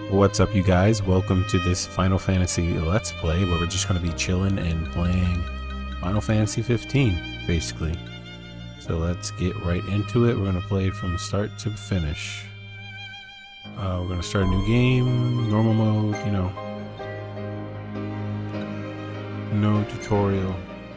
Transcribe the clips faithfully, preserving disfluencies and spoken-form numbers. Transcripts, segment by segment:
What's up, you guys? Welcome to this Final Fantasy Let's Play, where we're just going to be chilling and playing Final Fantasy fifteen, basically. So let's get right into it. We're going to play it from start to finish. Uh, we're going to start a new game, normal mode, you know. No tutorial.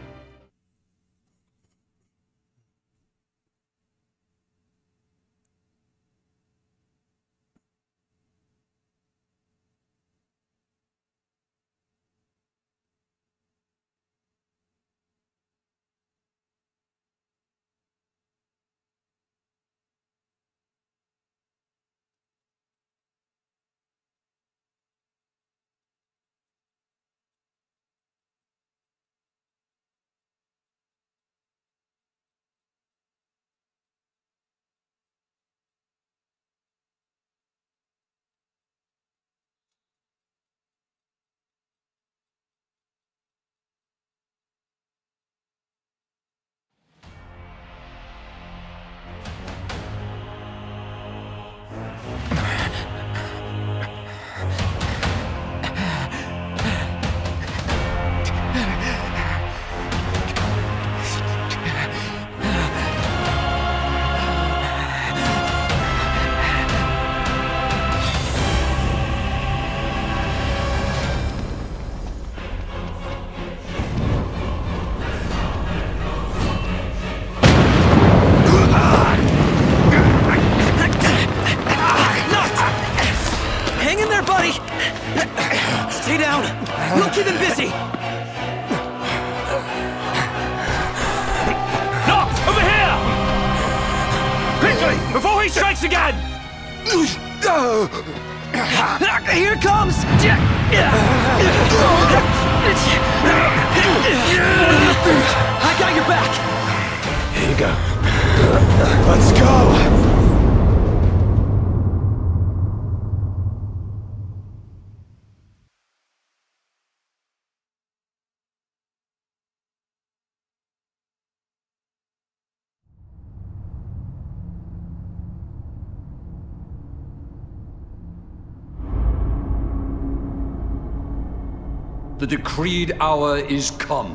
Stay down! We'll keep him busy! Noct! Over here! Quickly! Before he strikes again! Here it comes! I got your back! Here you go. Let's go! The decreed hour is come.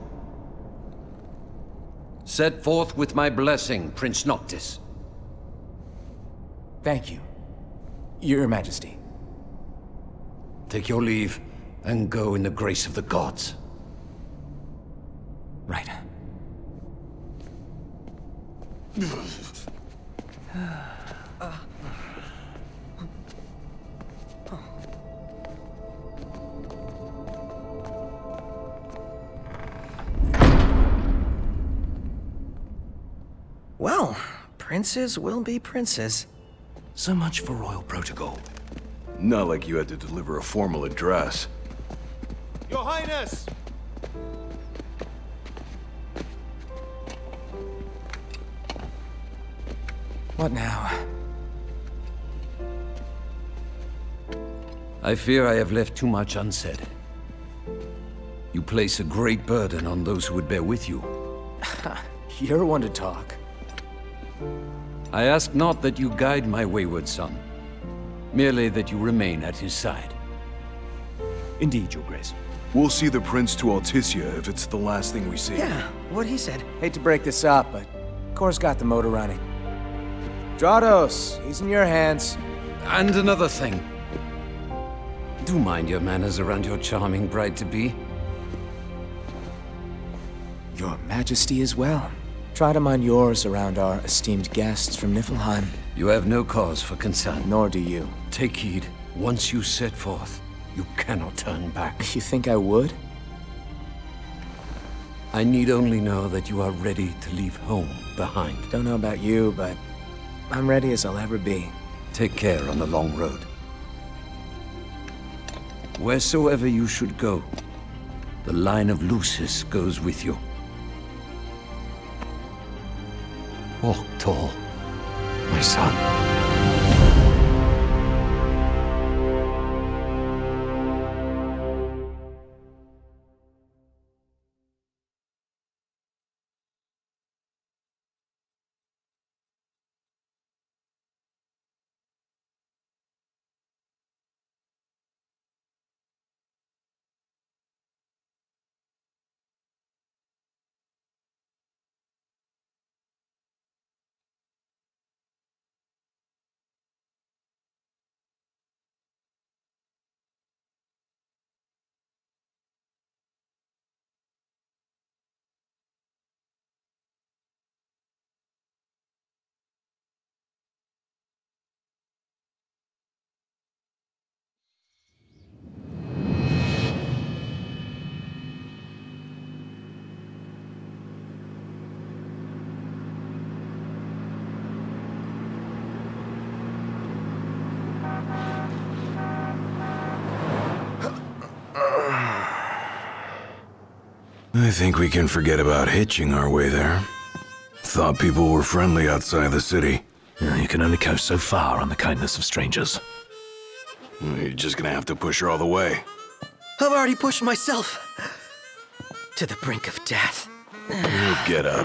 Set forth with my blessing, Prince Noctis. Thank you, Your Majesty. Take your leave, and go in the grace of the gods. Right. Well, princes will be princes. So much for royal protocol. Not like you had to deliver a formal address. Your Highness! What now? I fear I have left too much unsaid. You place a great burden on those who would bear with you. You're one to talk. I ask not that you guide my wayward son, merely that you remain at his side. Indeed, Your Grace. We'll see the prince to Alticia if it's the last thing we see. Yeah, what he said. Hate to break this up, but Kor's got the motor running. Drados, he's in your hands. And another thing. Do mind your manners around your charming bride-to-be. Your Majesty as well. Try to mind yours around our esteemed guests from Niflheim. You have no cause for concern. Nor do you. Take heed. Once you set forth, you cannot turn back. You think I would? I need only know that you are ready to leave home behind. Don't know about you, but I'm ready as I'll ever be. Take care on the long road. Wheresoever you should go, the line of Lucis goes with you. Walk tall, my son. think we can forget about hitching our way there. Thought people were friendly outside the city. Yeah, you can only go so far on the kindness of strangers. You're just gonna have to push her all the way. I've already pushed myself to the brink of death. Get up.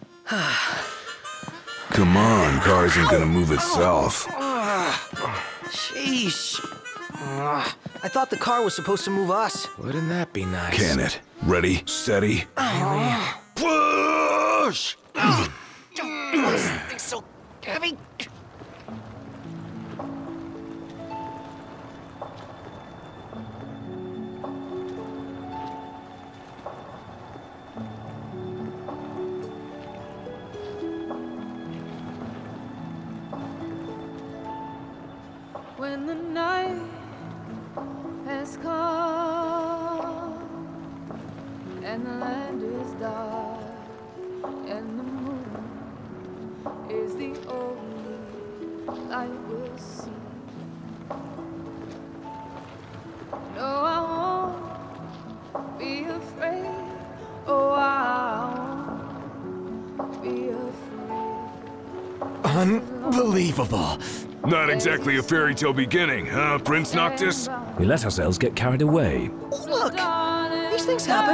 Come on, car isn't gonna move itself. Sheesh. I thought the car was supposed to move us. Wouldn't that be nice? Can it? Ready, steady. Push! This thing's so heavy. When the night has come and the land is dark and the moon is the only light we'll see. No, I won't be afraid. Oh, I won't be afraid. Unbelievable. Not exactly a fairy tale beginning, huh, Prince Noctis? We let ourselves get carried away. Look, these things happen.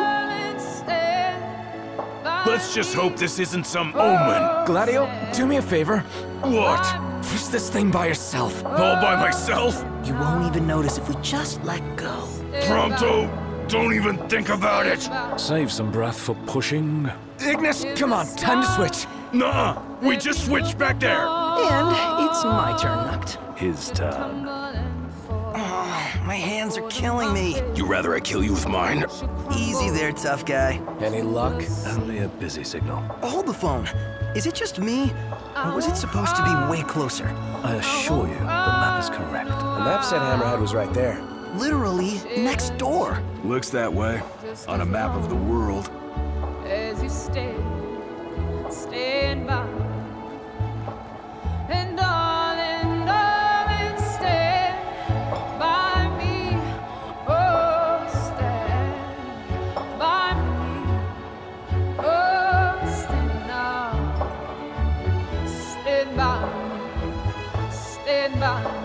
Let's just hope this isn't some omen. Gladio, do me a favor. What? Push this thing by yourself. All by myself? You won't even notice if we just let go. Pronto, don't even think about it. Save some breath for pushing. Ignis, come on, time to switch. Nuh-uh, we just switched back there. And it's my turn, Noct. His turn. Oh, my hands are killing me. You rather I kill you with mine? Easy there, tough guy. Any luck? Only a busy signal. Hold the phone. Is it just me? Or was it supposed to be way closer? I assure you, the map is correct. The map said Hammerhead was right there. Literally next door. Looks that way. On a map of the world. As you stay, stand by me. And darling, darling, stand by me. Oh, stand by me. Oh, stand now. Stand by me. Stand by me.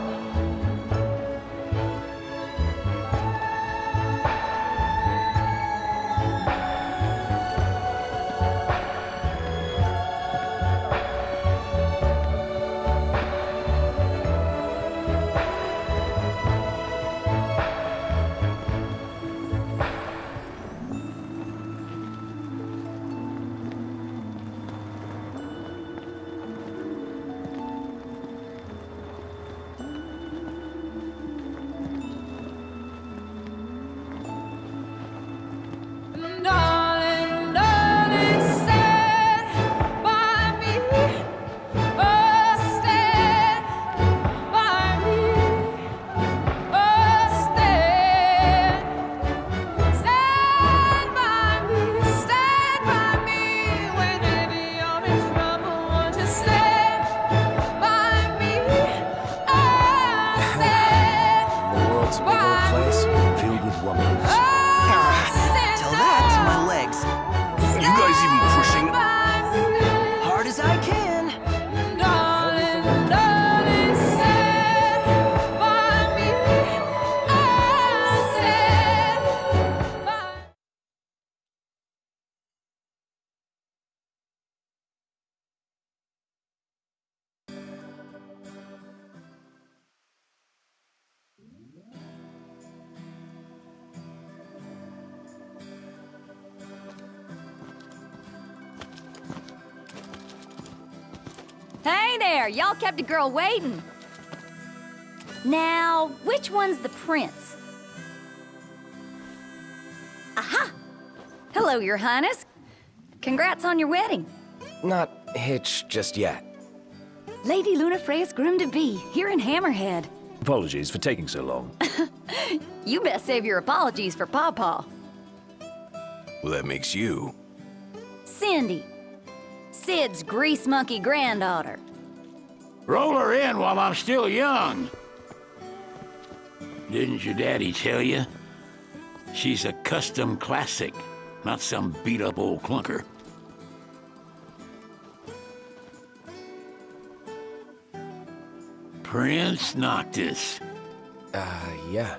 Darling, darling, stand by me. Oh, stand by me. Oh, stand. Stand by me. Stand by me. Whenever you're in trouble, won't you stand by me? Oh, stand. The world's a big old place. Filled with wonders. Tell that to my legs. Are you guys even pushing? Hard as I can. Darling, darling, stand by me. Oh, stand by me. Hey there, y'all kept a girl waiting. Now, which one's the prince? Aha! Hello, Your Highness. Congrats on your wedding. Not hitched just yet. Lady Lunafreya's groom-to-be, here in Hammerhead. Apologies for taking so long. You best save your apologies for Pawpaw. Well, that makes you. Cindy, Sid's grease monkey granddaughter. Roll her in while I'm still young. Didn't your daddy tell you? She's a custom classic. not some beat-up old clunker. Prince Noctis. Uh, yeah.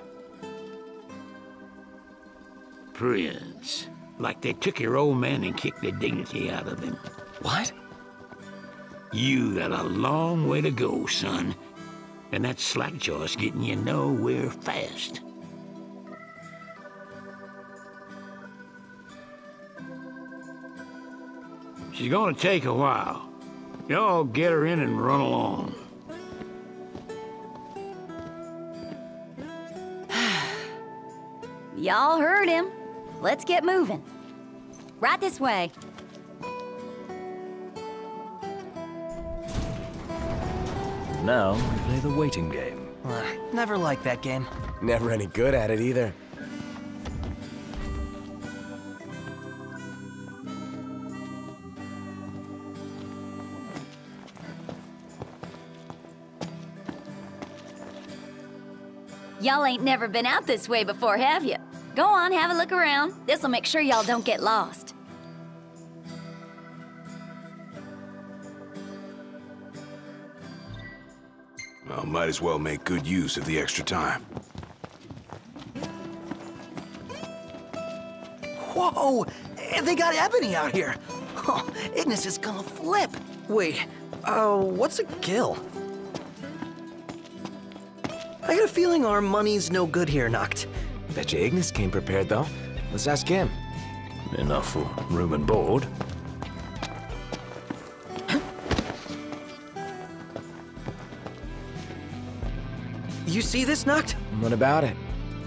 Prince. Like they took your old man and kicked the dignity out of him. What? You got a long way to go, son. And that slackjaw's getting you nowhere fast. She's gonna take a while. Y'all get her in and run along. Y'all heard him. Let's get moving. Right this way. Now we play the waiting game. Uh, never liked that game. Never any good at it either. Y'all ain't never been out this way before, have you? Go on, have a look around. This'll make sure y'all don't get lost. Well, might as well make good use of the extra time. Whoa! They got Ebony out here. Oh, Ignis is gonna flip. Wait, uh, what's a gill? I got a feeling our money's no good here, Noct. Bet you Ignis came prepared, though. Let's ask him. Enough for room and board. You see this, Noct? What about it?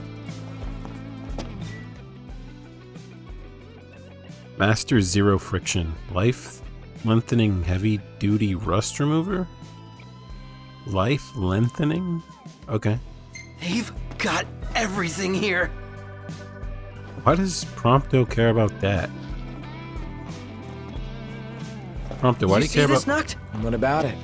Master Zero Friction. Life lengthening heavy duty rust remover? Life lengthening? Okay. They've got everything here. Why does Prompto care about that? Prompto, why you do you care see this, about... Noct? What about it?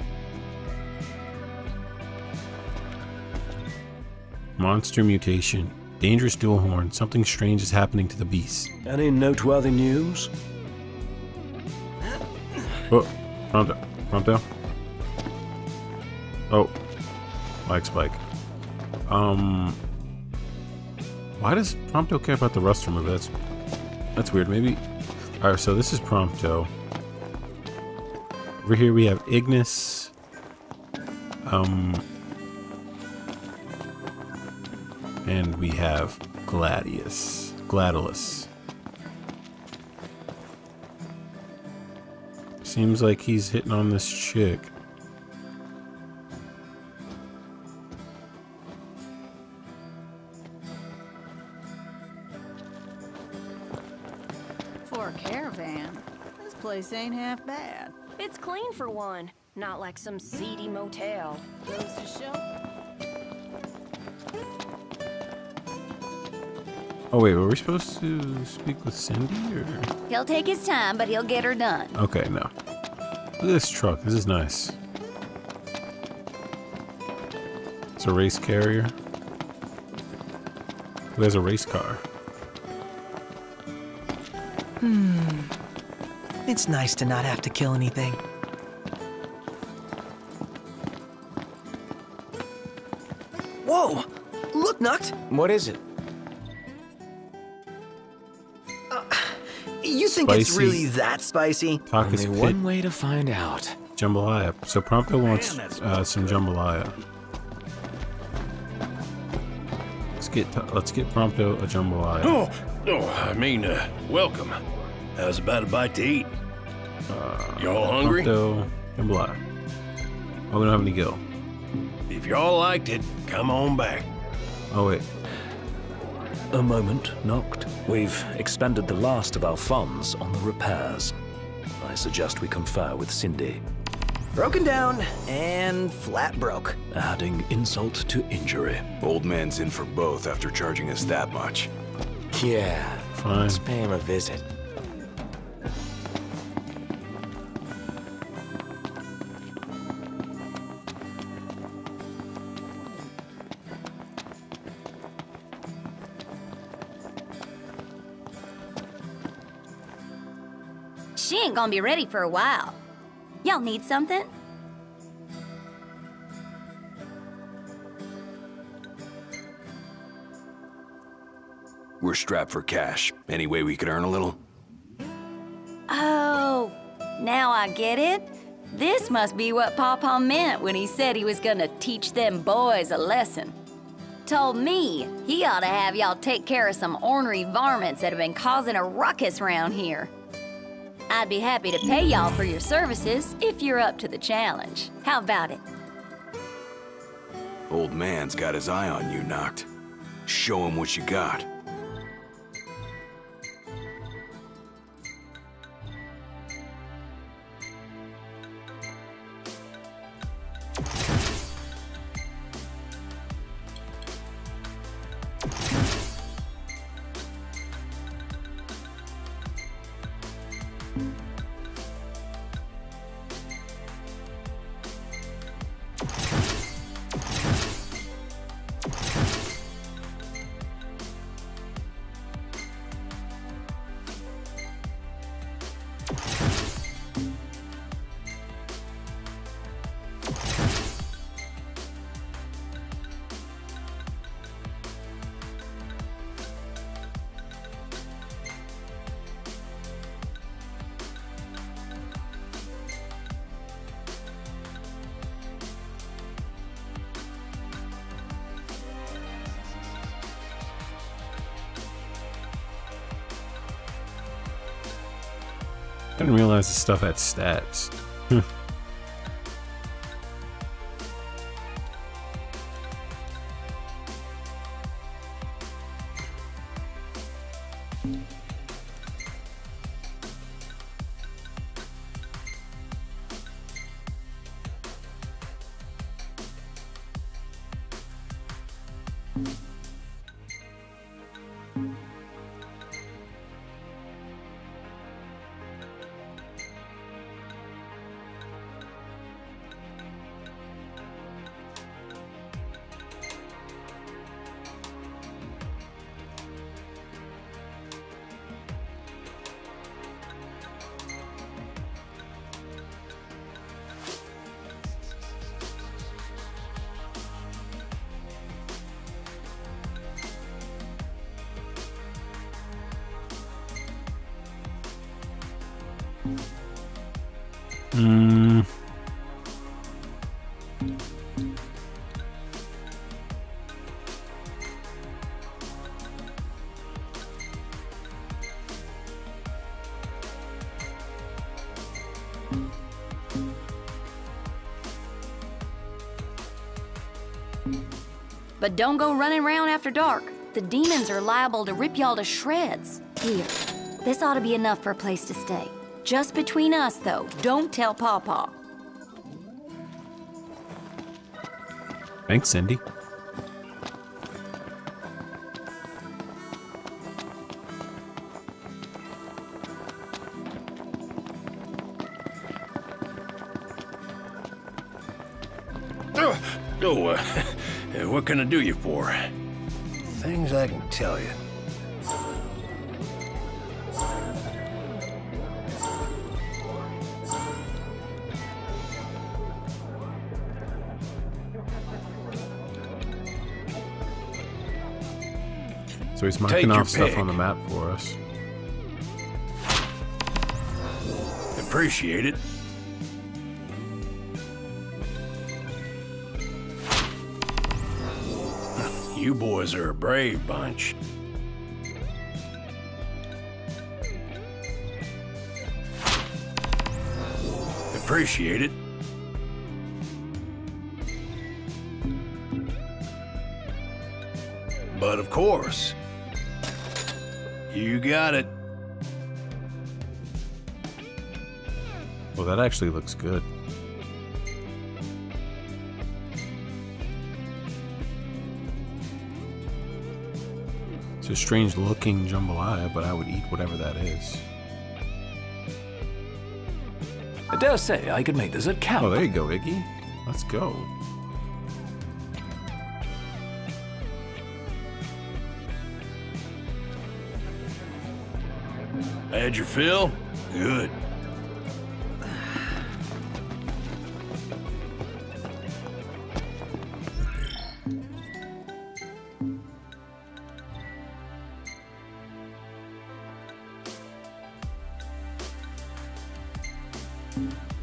Monster mutation. Dangerous dual horn. Something strange is happening to the beast. Any noteworthy news? Oh, Prompto. Prompto. Oh. Like spike. Um... Why does Prompto care about the rust remover? That's, that's weird. Maybe... Alright, so this is Prompto. Over here we have Ignis. Um... And we have Gladius. Gladiolus. Seems like he's hitting on this chick. For a caravan, this place ain't half bad. It's clean for one, not like some seedy motel. Goes to show. Oh wait, were we supposed to speak with Cindy or? He'll take his time, but he'll get her done. Okay, no. Look at this truck. This is nice. It's a race carrier. Who has a race car? Hmm. It's nice to not have to kill anything. Whoa! Look, Noct! What is it? You think Spicy. it's really that spicy? Taka's Only Pit. one way to find out. Jambalaya. So Prompto wants uh, some jambalaya. Let's get let's get Prompto a jambalaya. Oh, oh, I mean, uh, welcome. How's about a bite to eat? Uh, Y'all hungry? Prompto jambalaya. Oh, we don't have any gill. If y'all liked it, come on back. Oh wait. A moment, Noct. We've expended the last of our funds on the repairs. I suggest we confer with Cindy. Broken down and flat broke. Adding insult to injury. Old man's in for both after charging us that much. Yeah. Fine. Let's pay him a visit. She ain't gonna be ready for a while. Y'all need something? We're strapped for cash. Any way we could earn a little? Oh, now I get it. This must be what Pawpaw meant when he said he was gonna teach them boys a lesson. Told me he ought to have y'all take care of some ornery varmints that have been causing a ruckus around here. I'd be happy to pay y'all for your services if you're up to the challenge. How about it? Old man's got his eye on you, Noct. Show him what you got. Didn't realize this stuff had stats. Hmm. But don't go running around after dark. The demons are liable to rip y'all to shreds. Here, this ought to be enough for a place to stay. Just between us, though. Don't tell Pawpaw. Thanks, Cindy. Oh, oh uh, what can I do you for? Things I can tell you. So he's marking off stuff on the map for us. Appreciate it. You boys are a brave bunch. Appreciate it. But of course, you got it. Well, that actually looks good. It's a strange looking jambalaya, but I would eat whatever that is. I dare say I could make this at camp. Oh, there you go, Iggy. Let's go. Had your fill? Good.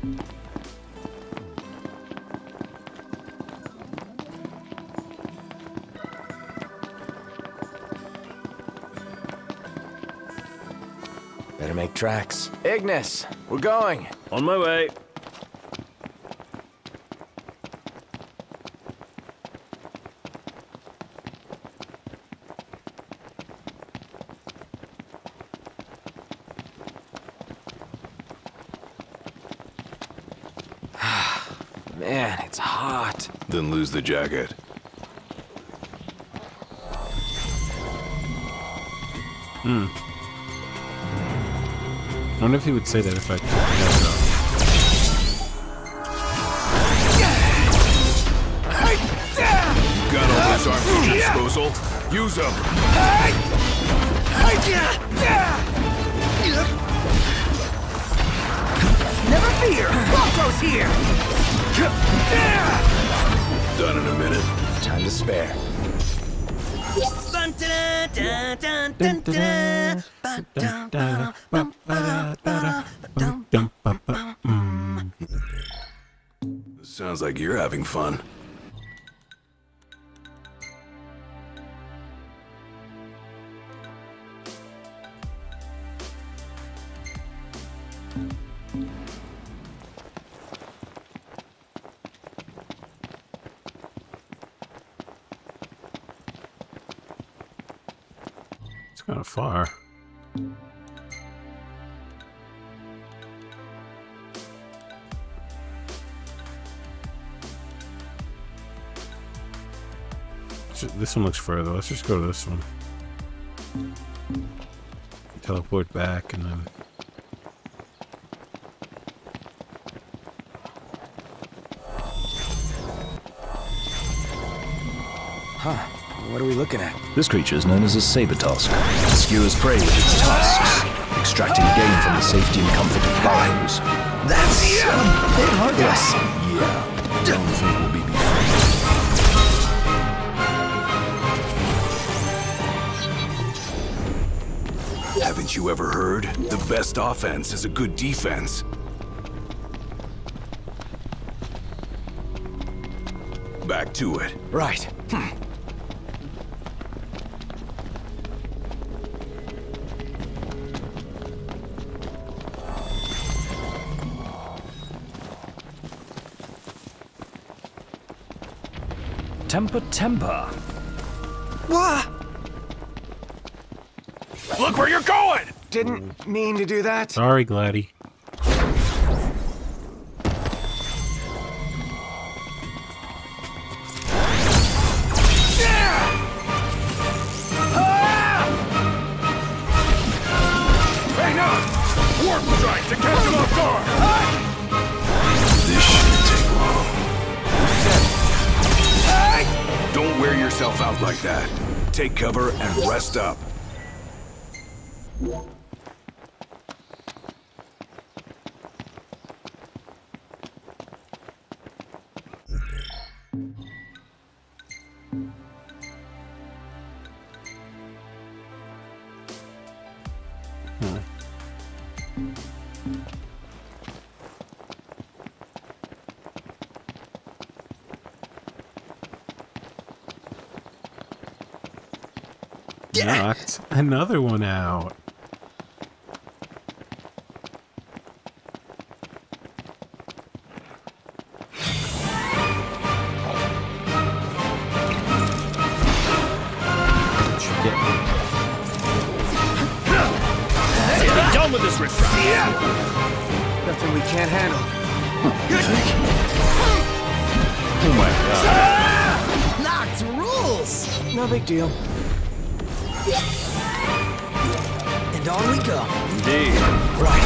Better make tracks. Ignis, we're going. On my way. Man, it's hot. Then lose the jacket. Hmm. I wonder if he would say that if I took that off. You got all those arms at your disposal? Use them! Never fear! Rocco's here! Done in a minute. Time to spare. Sounds like you're having fun. It's kind of far. This one looks further. Let's just go to this one. Teleport back and then... Huh. What are we looking at? This creature is known as a saber-tusk. It skewers prey with its tusks, extracting gain from the safety and comfort of burrows. That's a bit hard to Yes. Yeah. Don't think we'll be befriended. Haven't you ever heard? The best offense is a good defense. Back to it. Right. Hmm. Temper, temper. What? Look where you're going! Didn't mean to do that. Sorry, Gladdy. Hang on! Warp strike to catch him off guard! This shouldn't take long. Don't wear yourself out like that. Take cover and rest up. Knocked another one out. Let's be done with this riffraff. Nothing we can't handle. Oh my god. Knocked rules! No big deal. And on we go. Indeed. Right.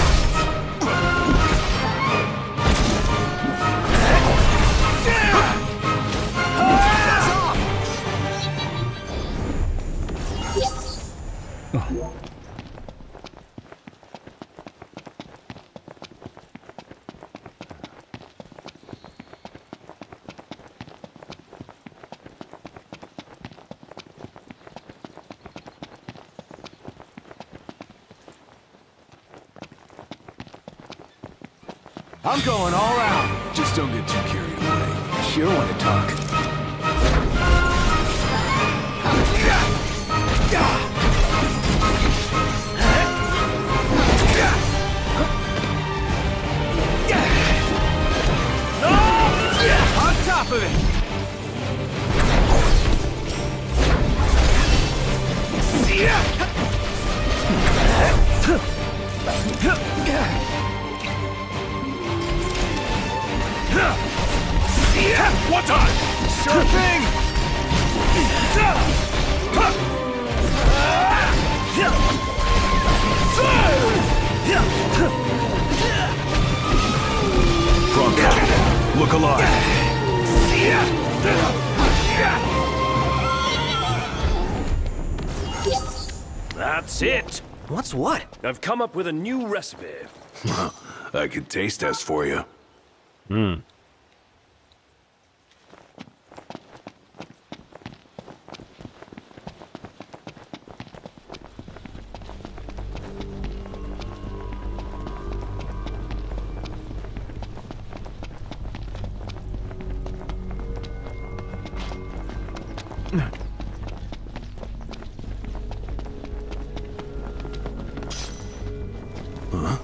I'm going all out. Just don't get too carried away. Sure want to talk. On top of it! One time! Sure thing! Bronco, look alive. That's it! What's what? I've come up with a new recipe. I could taste test for you. Hmm. Huh?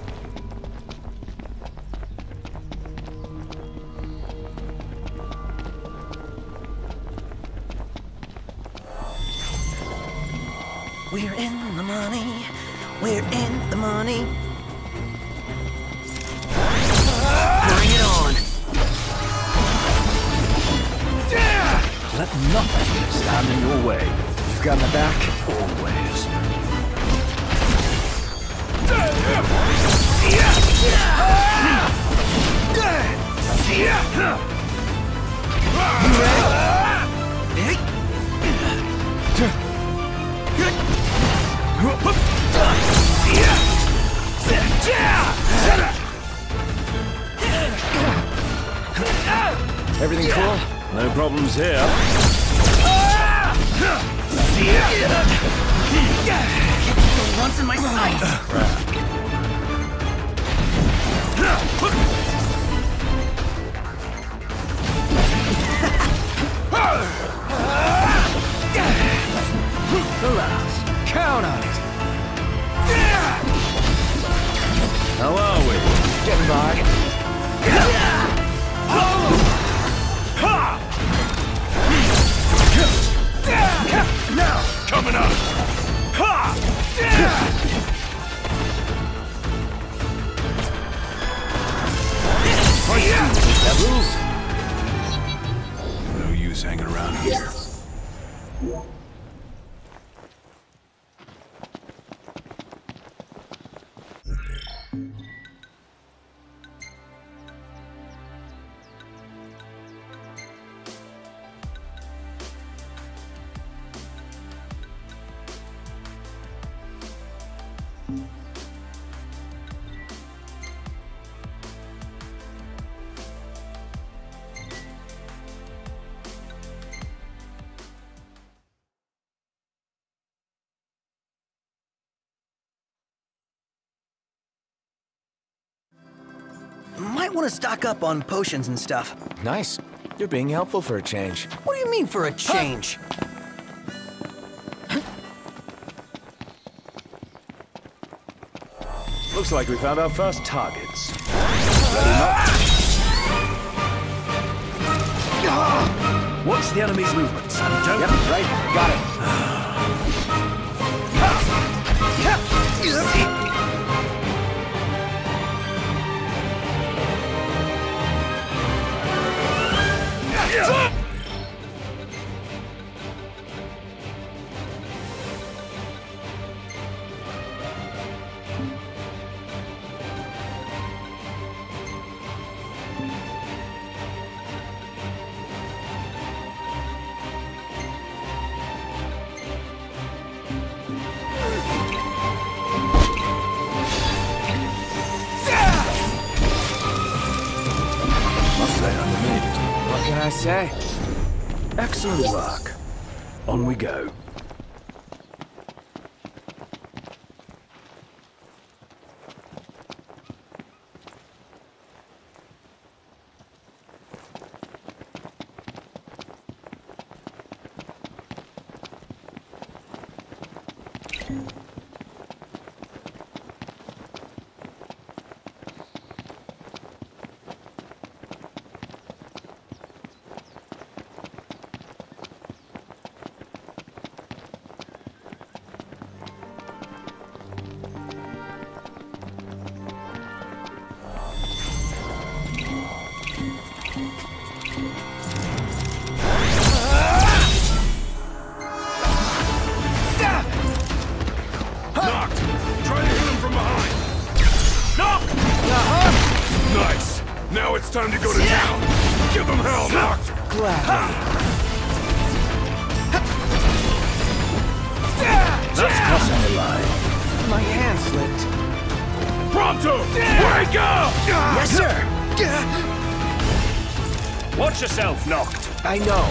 We're in the money. We're in the money. Bring it on. Let nothing stand in your way. You've got my back? Always. Everything cool? No problems here. Once in my sights. Alas, count on it. How are we? Getting by. Now, coming up. No use hanging around here. Might want to stock up on potions and stuff. Nice. You're being helpful for a change. What do you mean for a change? Looks like we found our first targets. Ready, Knock? Watch the enemy's movements and don't... Yep, right. Got it. What can I say? Excellent work. On we go. down! Give them hell, Noct! Gladly. That's crossing the line. My hand slipped. Pronto! Wake up! Yes, sir! Watch yourself, Noct. I know.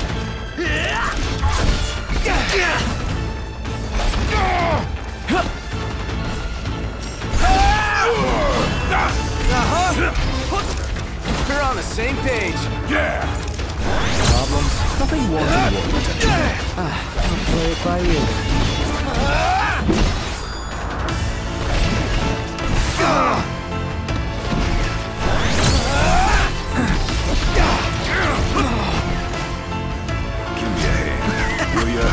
Uh-huh. We're on the same page. Yeah! Problems? Nothing more than what. Ah, I'll play it by ear. Give me a hand, will ya?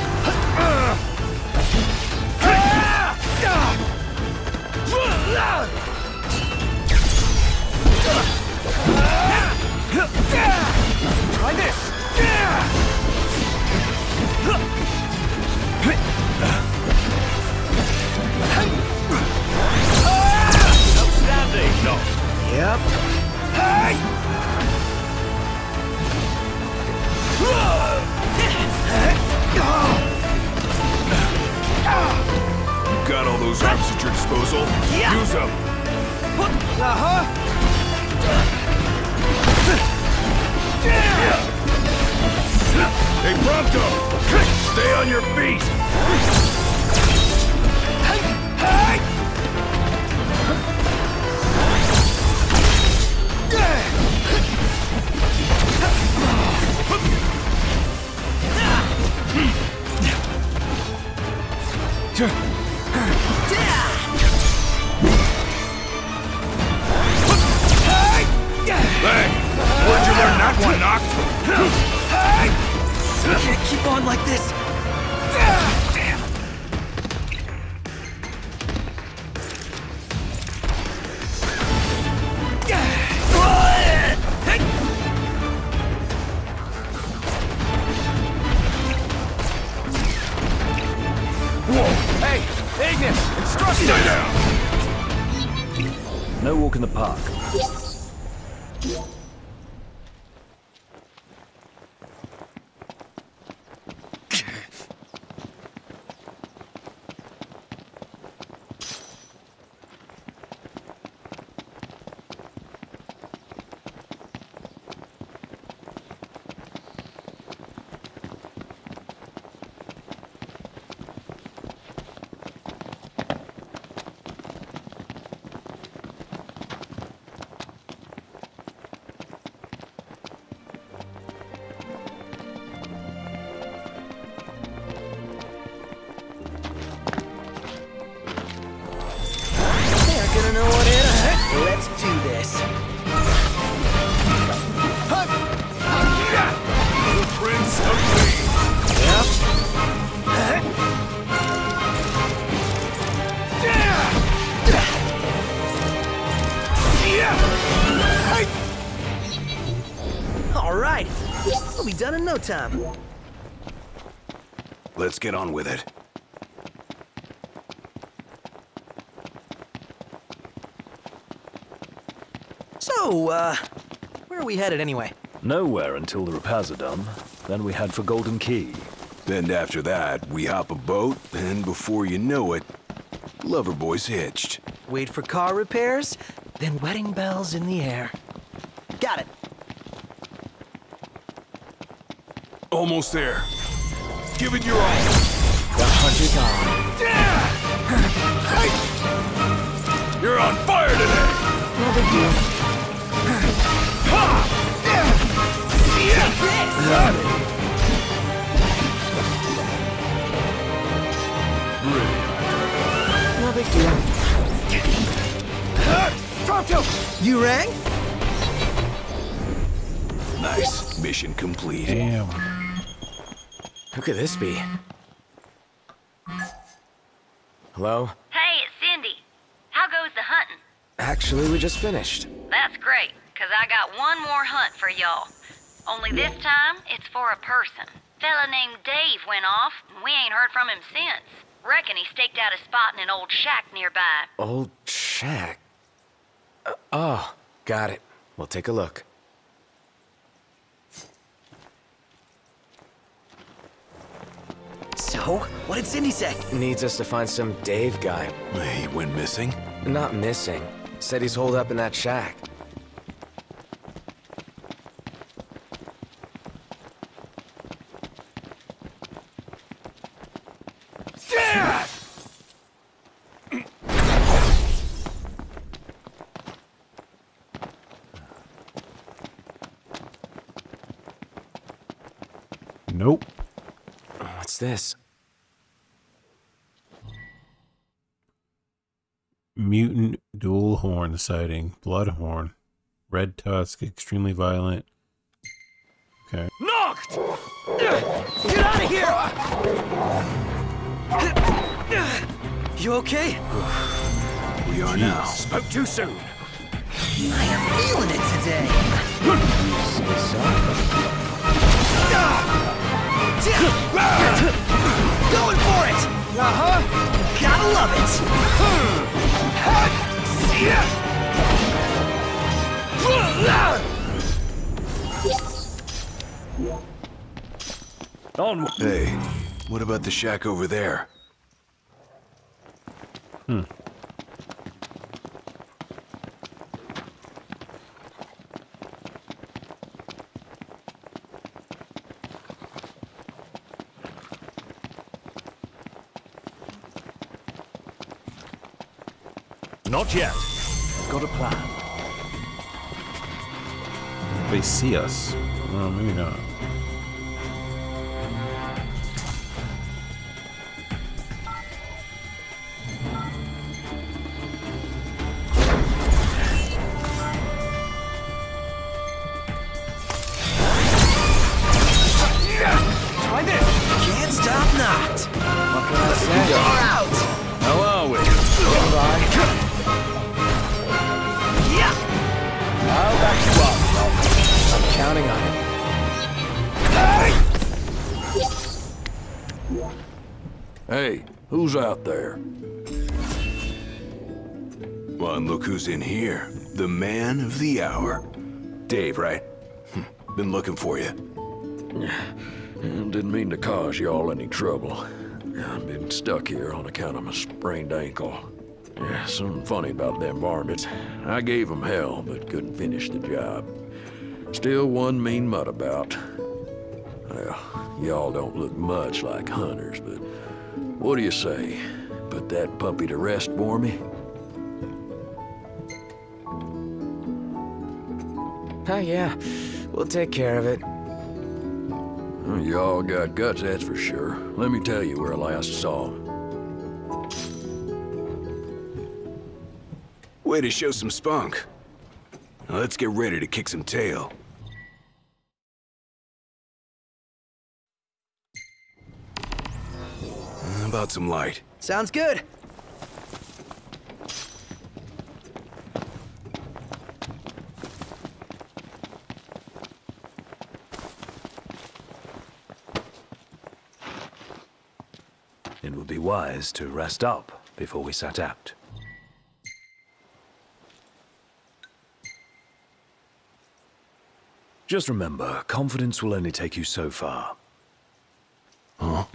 Try this! Outstanding, Noct. Yep. Hey! You got all those arms at your disposal? Use them! Uh-huh. Hey, Pronto! Stay on your feet! Hey! Where'd you learn that one, Noct? I can't keep on like this. Damn. Whoa! Hey! Ignis! Instruct Stay down! No walk in the park. Gonna know what hit us. Let's do this. The Prince of Thieves! Yep. All right. We'll be done in no time. Let's get on with it. So, uh, where are we headed anyway? Nowhere until the repairs are done. Then we head for Golden Key. And after that, we hop a boat, and before you know it, Loverboy's hitched. Wait for car repairs, then wedding bells in the air. Got it. Almost there. Give it your all. The hunt is on. You're on fire today! No big deal. No big deal. Pronto! You rang? Nice. Mission complete. Damn. Who could this be? Hello? Hey, it's Cindy. How goes the hunting? Actually, we just finished. That's great, because I got one more hunt for y'all. Only this time, it's for a person. Fella named Dave went off, and we ain't heard from him since. Reckon he staked out a spot in an old shack nearby. Old shack. Uh, oh, got it. We'll take a look. So, what did Cindy say? Needs us to find some Dave guy. He went missing? Not missing. Said he's holed up in that shack. Nope. What's this? Mutant dual horn sighting. Bloodhorn. Red tusk. Extremely violent. Okay. Knocked! Get out of here! You okay? We are now. Spoke too soon. I am feeling it today. Going for it! Uh-huh. Gotta love it! On. Hey, what about the shack over there? Hmm. Not yet. I've got a plan. They see us. Well, maybe not. Try this! Can't stop knocked! What can I say? You're out! How are we? Goodbye. I'll back you up. I'm counting on it. Hey, who's out there? Well, and look who's in here. The man of the hour. Dave, right? Hm, been looking for you. Didn't mean to cause y'all any trouble. I've been stuck here on account of my sprained ankle. Yeah, something funny about them varmints. I gave them hell, but couldn't finish the job. Still one mean mutt about. Well, y'all don't look much like hunters, but what do you say? Put that puppy to rest for me? Oh, yeah. We'll take care of it. Well, y'all got guts, that's for sure. Let me tell you where I last saw him. Way to show some spunk. Now let's get ready to kick some tail. How about some light? Sounds good. It would be wise to rest up before we set out. Just remember, confidence will only take you so far. Huh?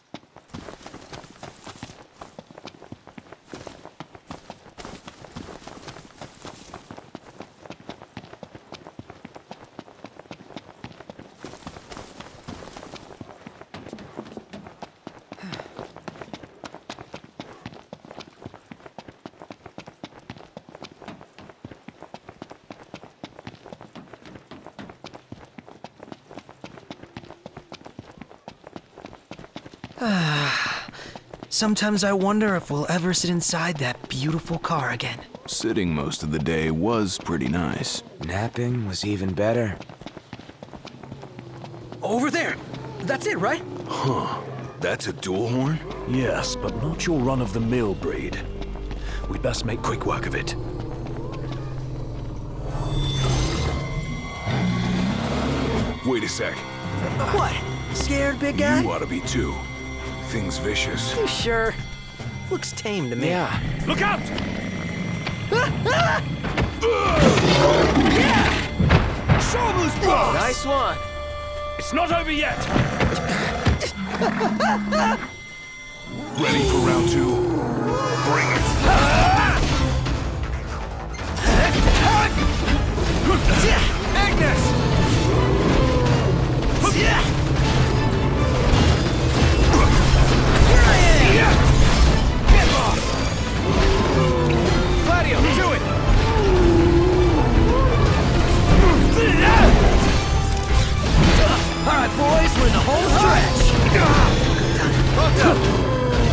Sometimes I wonder if we'll ever sit inside that beautiful car again. Sitting most of the day was pretty nice. Napping was even better. Over there! That's it, right? Huh. That's a dual horn? Yes, but not your run-of-the-mill breed. We'd best make quick work of it. Wait a sec. What? Scared, big guy? You ought to be too. Thing's vicious. You sure? Looks tame to me. Yeah. Look out! Yeah! Show 'em who's boss! Nice one. It's not over yet! Ready for round two? Bring it! Agnes! Here I am! Get off! Gladio, do it! All right, boys, we're in the home stretch. Hooked up.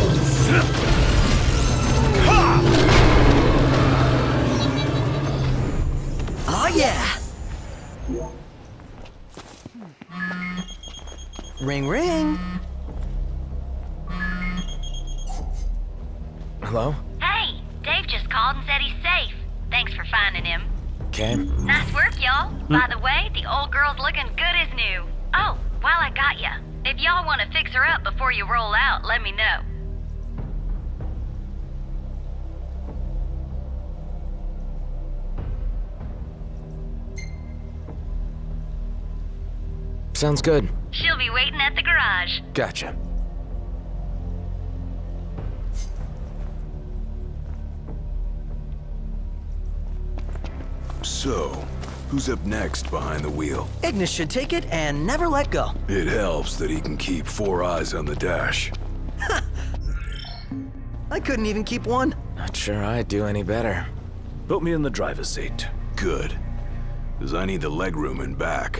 Oh yeah. Ring, ring. Hello? Hey, Dave just called and said he's safe. Thanks for finding him. Okay. Nice work, y'all. By the way, the old girl's looking good as new. Oh, while I got ya, if y'all want to fix her up before you roll out, let me know. Sounds good. She'll be waiting at the garage. Gotcha. So, who's up next behind the wheel? Ignis should take it and never let go. It helps that he can keep four eyes on the dash. I couldn't even keep one. Not sure I'd do any better. Put me in the driver's seat. Good. Because I need the legroom in back.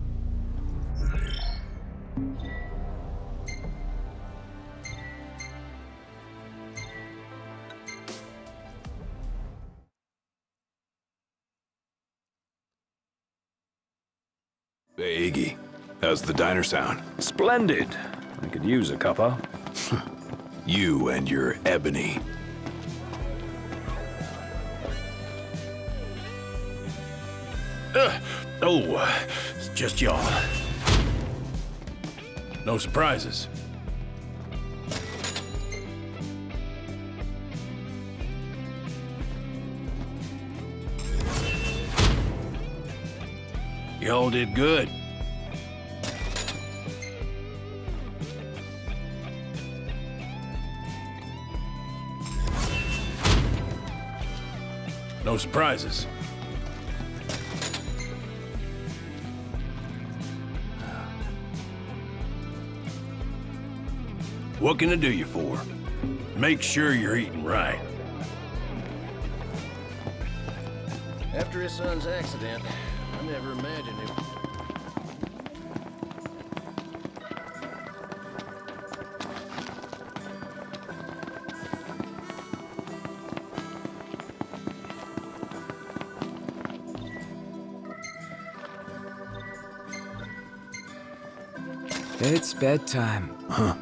Hey, Iggy. How's the diner sound? Splendid. I could use a cuppa. You and your ebony. Uh, oh, uh, it's just y'all. No surprises. Y'all did good. No surprises. What can I do you for? Make sure you're eating right. After his son's accident, I never imagined him. It's bedtime. Huh.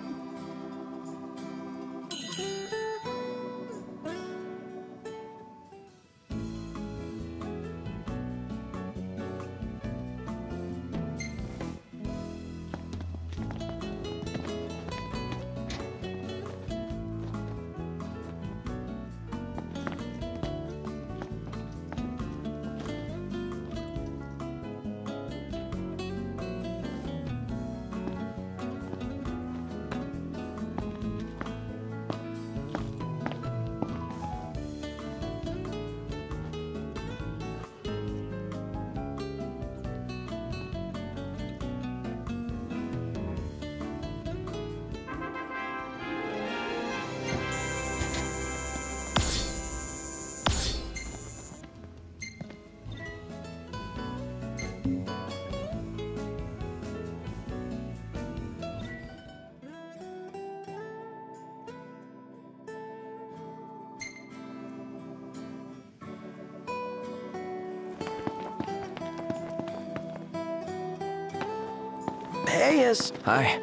Hey, Is. Hi.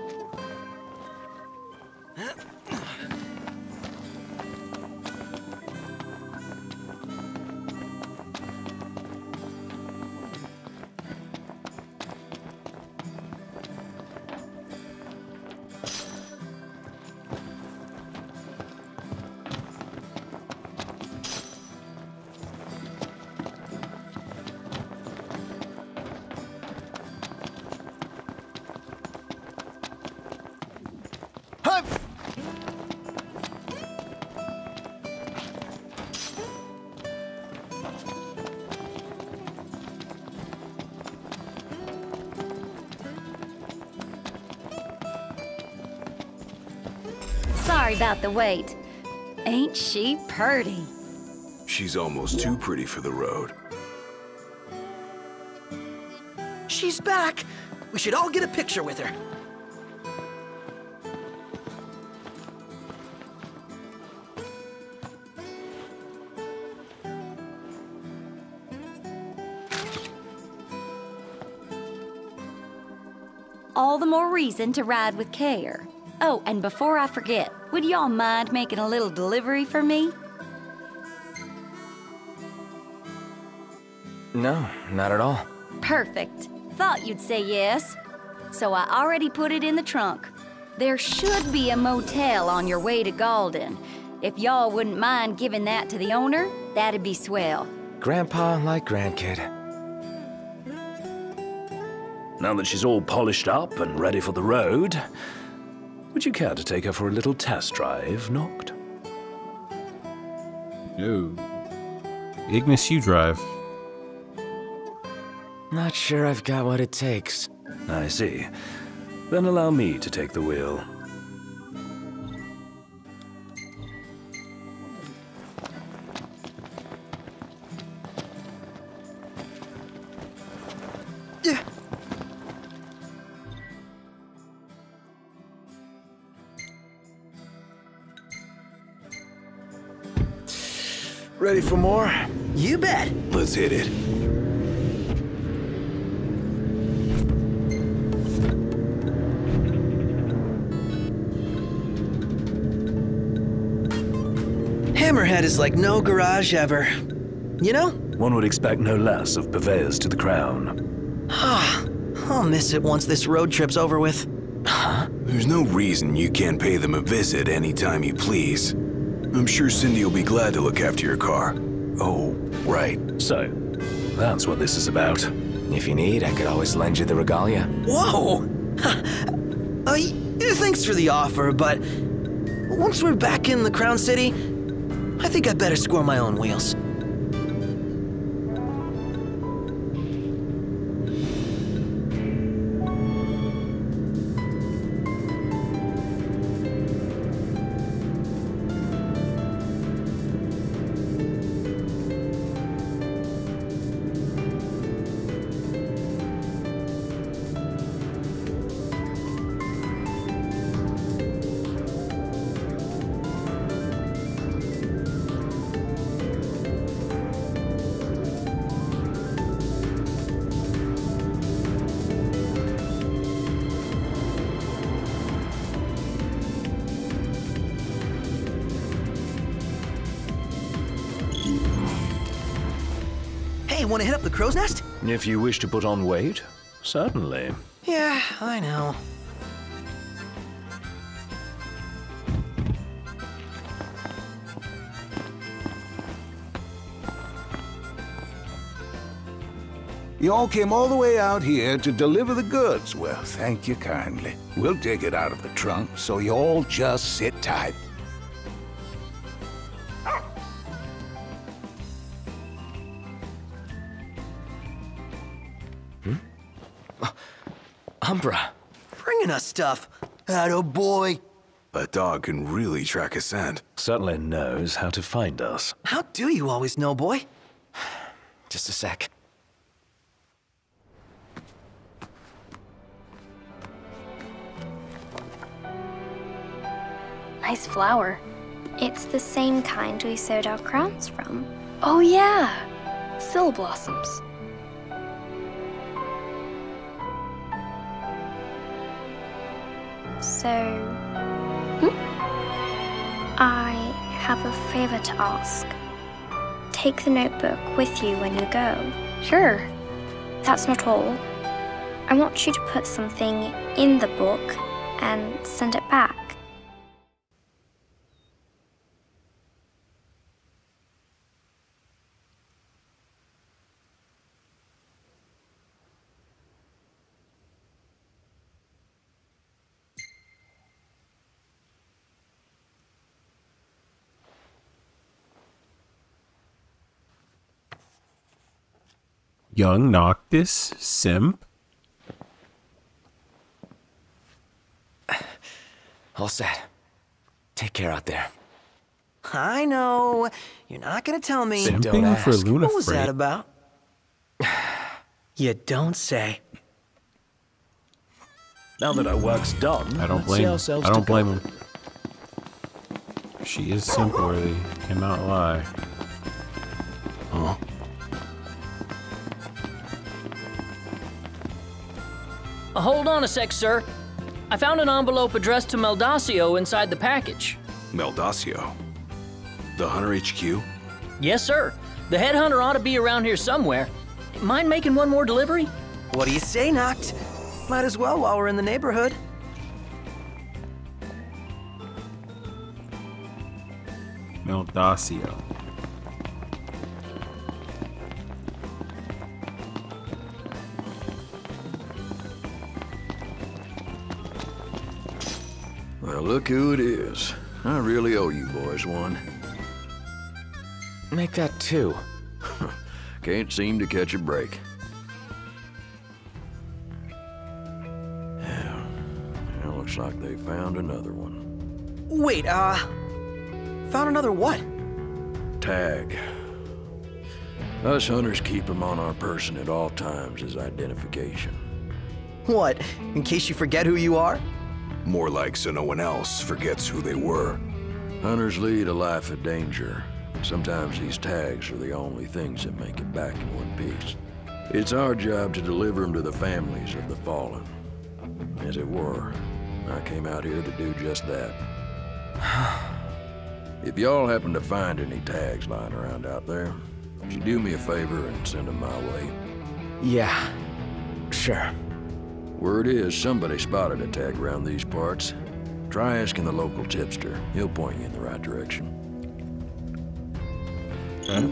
Sorry about the wait. Ain't she purty? She's almost too pretty for the road. She's back. We should all get a picture with her. All the more reason to ride with care. Oh, and before I forget, would y'all mind making a little delivery for me? No, not at all. Perfect. Thought you'd say yes. So I already put it in the trunk. There should be a motel on your way to Galden. If y'all wouldn't mind giving that to the owner, that'd be swell. Grandpa like grandkid. Now that she's all polished up and ready for the road, would you care to take her for a little test drive, Noct? No. Ignis, you drive. Not sure I've got what it takes. I see. Then allow me to take the wheel. Ready for more? You bet. Let's hit it. Hammerhead is like no garage ever. You know? One would expect no less of purveyors to the crown. I'll miss it once this road trip's over with. Huh? There's no reason you can't pay them a visit anytime you please. I'm sure Cindy will be glad to look after your car. Oh, right. So, that's what this is about. If you need, I could always lend you the regalia. Whoa! uh, thanks for the offer, but once we're back in the Crown City, I think I better score my own wheels. Hey, wanna hit up the Crow's Nest? If you wish to put on weight, certainly. Yeah, I know. You all came all the way out here to deliver the goods. Well, thank you kindly. We'll take it out of the trunk, so you all just sit tight. Umbra. Bringing us stuff. Atta boy. That dog can really track a scent. Certainly knows how to find us. How do you always know, boy? Just a sec. Nice flower. It's the same kind we sewed our crowns from. Oh yeah! Sill blossoms. So... Hmm? I have a favor to ask. Take the notebook with you when you go. Sure. That's not all. I want you to put something in the book and send it back. Young Noctis, simp. All set. Take care out there. I know. You're not gonna tell me. Simping for Luna What was Freight. that about? You don't say. Now that our work's done, I don't let's blame see him. ourselves I don't to blame go. him. She is simp worthy. Cannot lie. Huh? Uh, hold on a sec, sir. I found an envelope addressed to Meldacio inside the package. Meldacio? The Hunter H Q? Yes, sir. The headhunter ought to be around here somewhere. Mind making one more delivery? What do you say, Noct? Might as well while we're in the neighborhood. Meldacio. Well, look who it is. I really owe you boys one. Make that two. Can't seem to catch a break. Yeah, it looks like they found another one. Wait, uh... Found another what? Tag. Us hunters keep them on our person at all times as identification. What? In case you forget who you are? More like so no one else forgets who they were. Hunters lead a life of danger. Sometimes these tags are the only things that make it back in one piece. It's our job to deliver them to the families of the fallen. As it were, I came out here to do just that. If y'all happen to find any tags lying around out there, would you do me a favor and send them my way? Yeah, sure. Word is somebody spotted a tag around these parts. Try asking the local tipster. He'll point you in the right direction. Okay.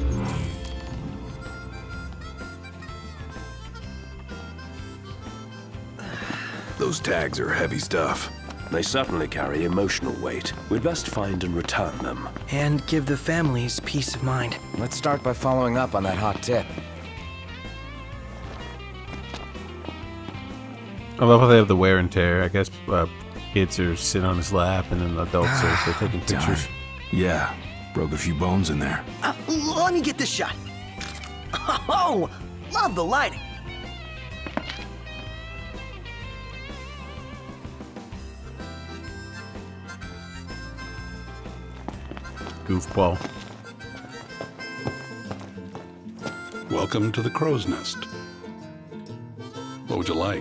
Those tags are heavy stuff. They certainly carry emotional weight. We'd best find and return them. And give the families peace of mind. Let's start by following up on that hot tip. I love how they have the wear and tear. I guess uh, kids are sitting on his lap, and then the adults are so taking pictures. Yeah, broke a few bones in there. Uh, let me get this shot. Oh, love the lighting. Goofball. Welcome to the Crow's Nest. What would you like?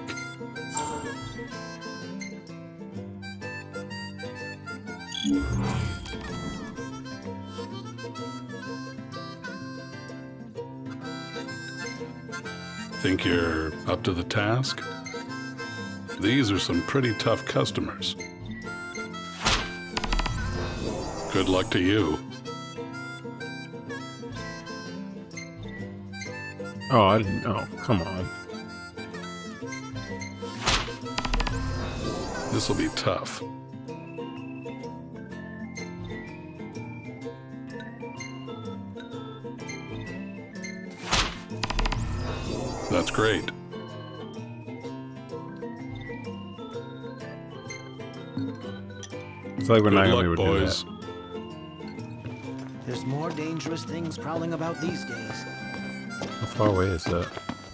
Think you're up to the task? These are some pretty tough customers. Good luck to you. Oh, I didn't. Oh, come on. This will be tough. That's great. It's like when Good Naomi luck, would do boys. that. There's more dangerous things prowling about these days. How far away is that?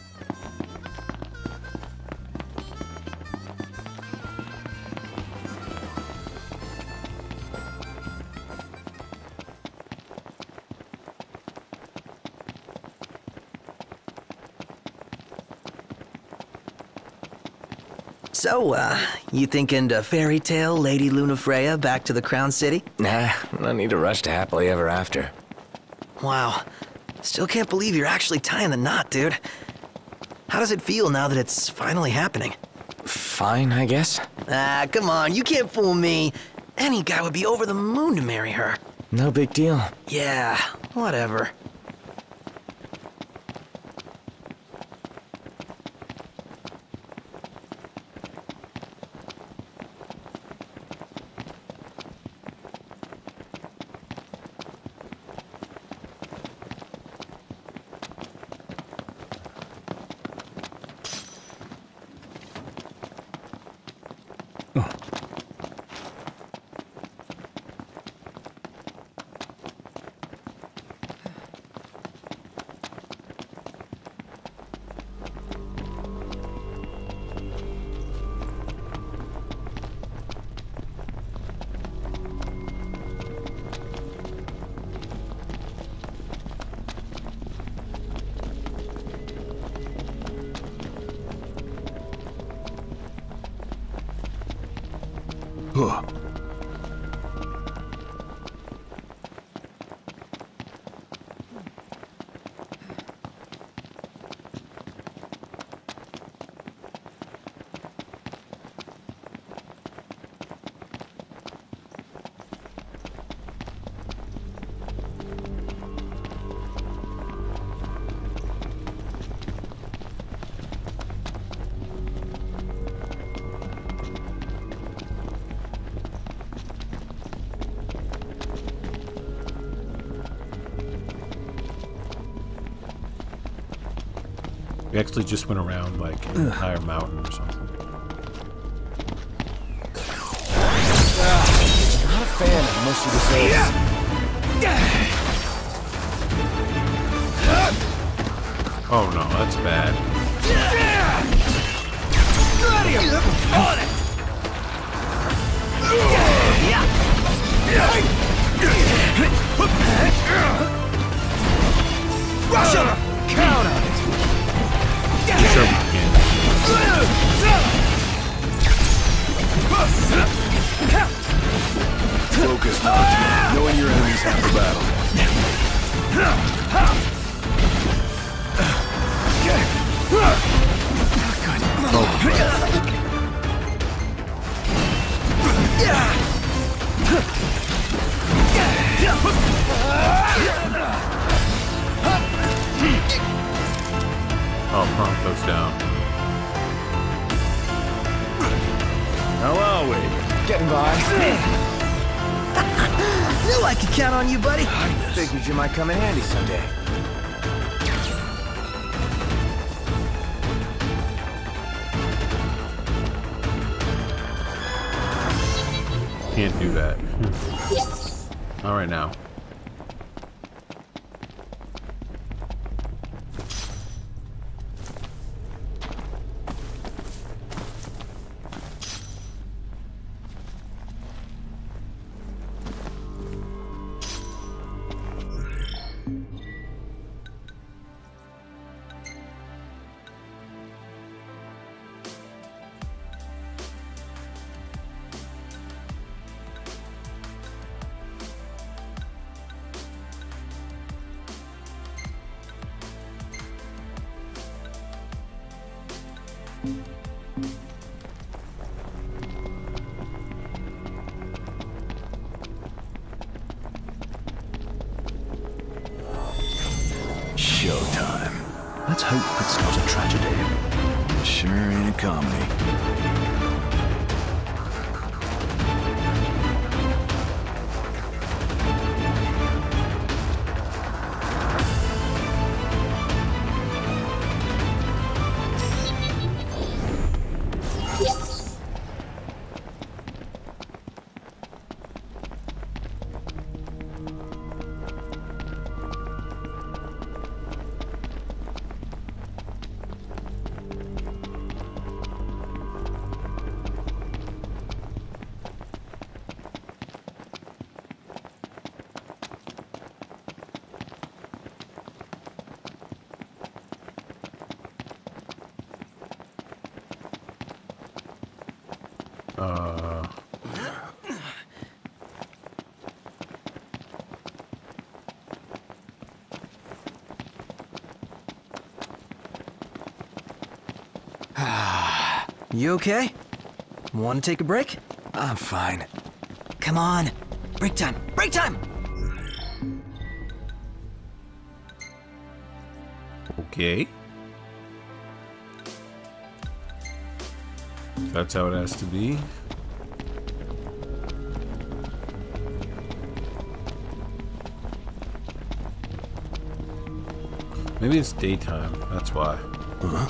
So, uh, you thinking to fairy tale Lady Lunafreya back to the Crown City? Nah, no need to rush to happily ever after. Wow. Still can't believe you're actually tying the knot, dude. How does it feel now that it's finally happening? Fine, I guess. Ah, come on, you can't fool me. Any guy would be over the moon to marry her. No big deal. Yeah, whatever. Huh. We actually just went around like an entire mountain or something. Not a fan of mushy desserts. Oh no, that's bad. On it! Rush him! Count on it! Sure we can. Focus, Knock. Knowing your enemy's half the battle. Oh, Pronk goes down. How are we? Getting by. Knew I could count on you, buddy. Figured you might come in handy someday. Can't do that. All right now. Showtime. Let's hope it's not a tragedy. Sure ain't a comedy. Uh... You okay? Want to take a break? I'm fine. Come on. Break time. Break time! Okay. That's how it has to be. Maybe it's daytime, that's why. Uh-huh.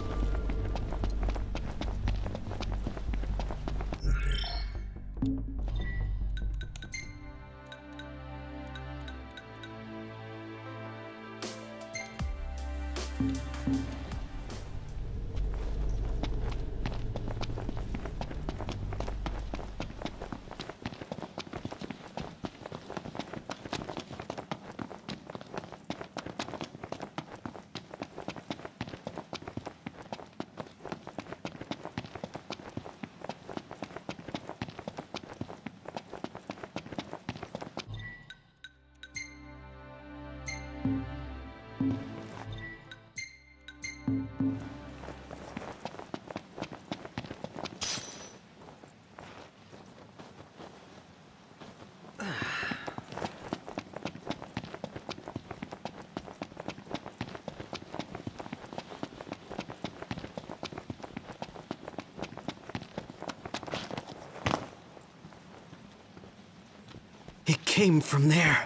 came from there.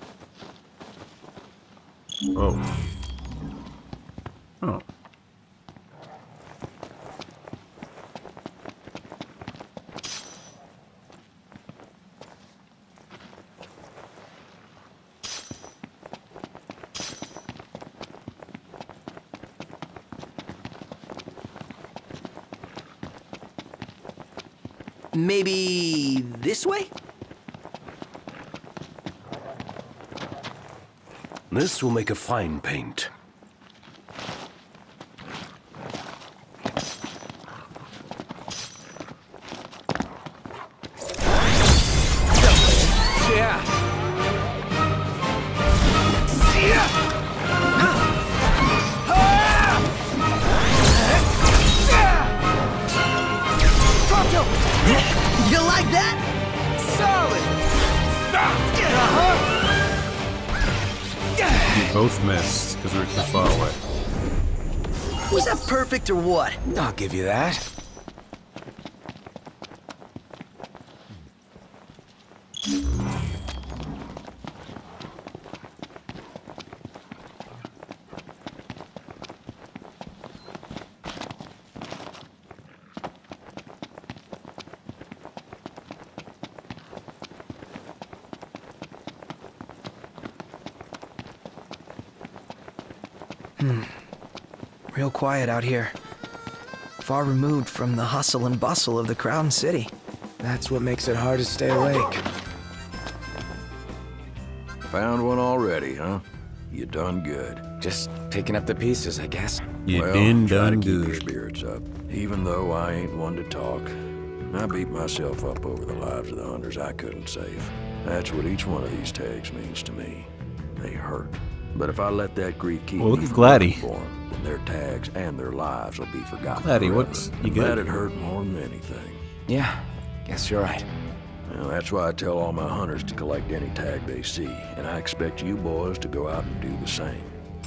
Oh. Oh. Maybe this way? This will make a fine paint. Yeah. You like that? Solid. Uh-huh. We both missed because we were too far away. Was that perfect or what? I'll give you that. Hmm. Real quiet out here. Far removed from the hustle and bustle of the Crown City. That's what makes it hard to stay awake. Found one already, huh? You done good. Just picking up the pieces, I guess. You well, been try done to keep your good. spirits up. Even though I ain't one to talk, I beat myself up over the lives of the hunters I couldn't save. That's what each one of these tags means to me. They hurt. But if I let that grief keep Well, look me at from Gladdy. hunting for 'em, then their tags and their lives will be forgotten. Gladdy, forever. what's- you And good? that'd hurt more than anything. Yeah, guess you're right. Well, that's why I tell all my hunters to collect any tag they see, and I expect you boys to go out and do the same.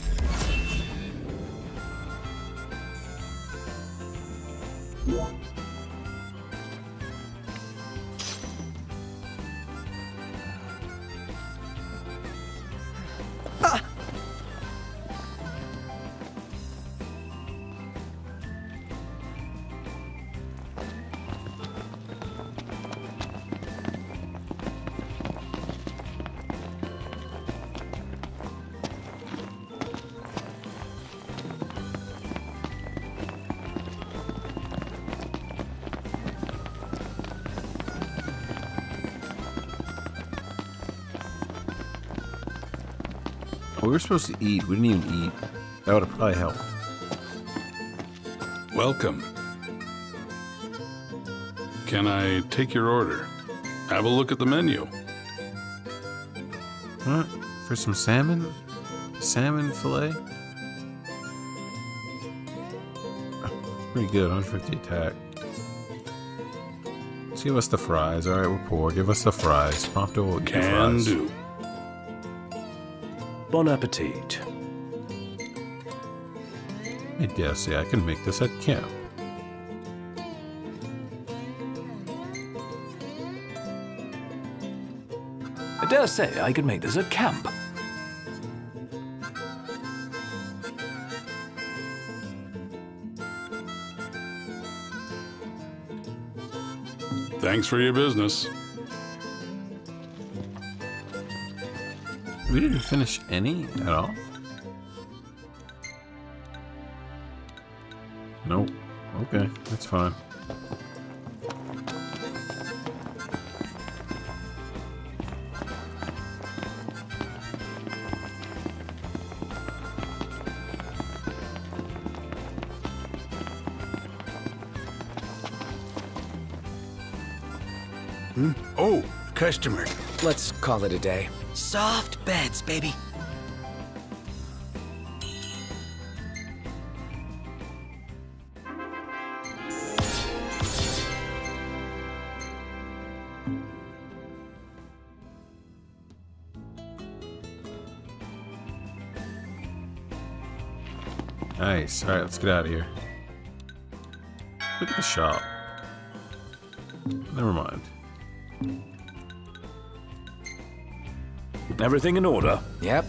We were supposed to eat. We didn't even eat. That would have probably helped. Welcome. Can I take your order? Have a look at the menu. What? For some salmon? Salmon fillet? Pretty good, one fifty attack. Let's give us the fries. Alright, we're poor. Give us the fries. Prompto will give Can fries. do. Bon appetit. I dare say I can make this at camp. I dare say I could make this at camp. Thanks for your business. We didn't finish any at all? Nope. Okay, that's fine. Hmm? Oh, customer. Let's call it a day. Soft beds, baby. Nice. Alright, let's get out of here. Look at the shop. Never mind. Everything in order? Yep.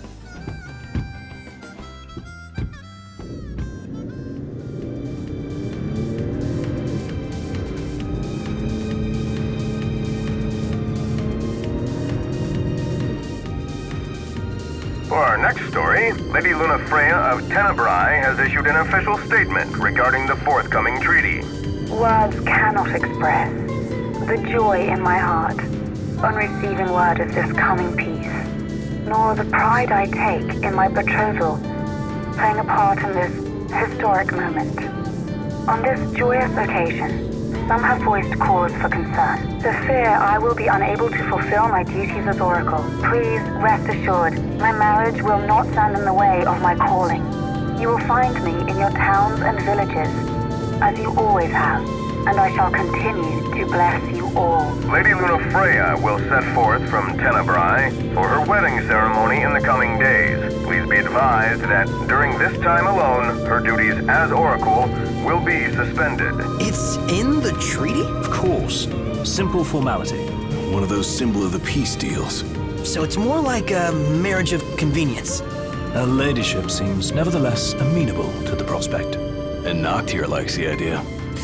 For our next story, Lady Lunafreya of Tenebrae has issued an official statement regarding the forthcoming treaty. Words cannot express the joy in my heart on receiving word of this coming peace, nor the pride I take in my betrothal playing a part in this historic moment. On this joyous occasion, some have voiced cause for concern. The fear I will be unable to fulfill my duties as Oracle. Please rest assured, my marriage will not stand in the way of my calling. You will find me in your towns and villages, as you always have, and I shall continue to bless you all. Lady Lunafreya will set forth from Tenebrae for her wedding ceremony in the coming days. Please be advised that during this time alone, her duties as Oracle will be suspended. It's in the treaty? Of course. Simple formality. One of those symbol of the peace deals. So it's more like a marriage of convenience. Her ladyship seems nevertheless amenable to the prospect. And Noct here likes the idea.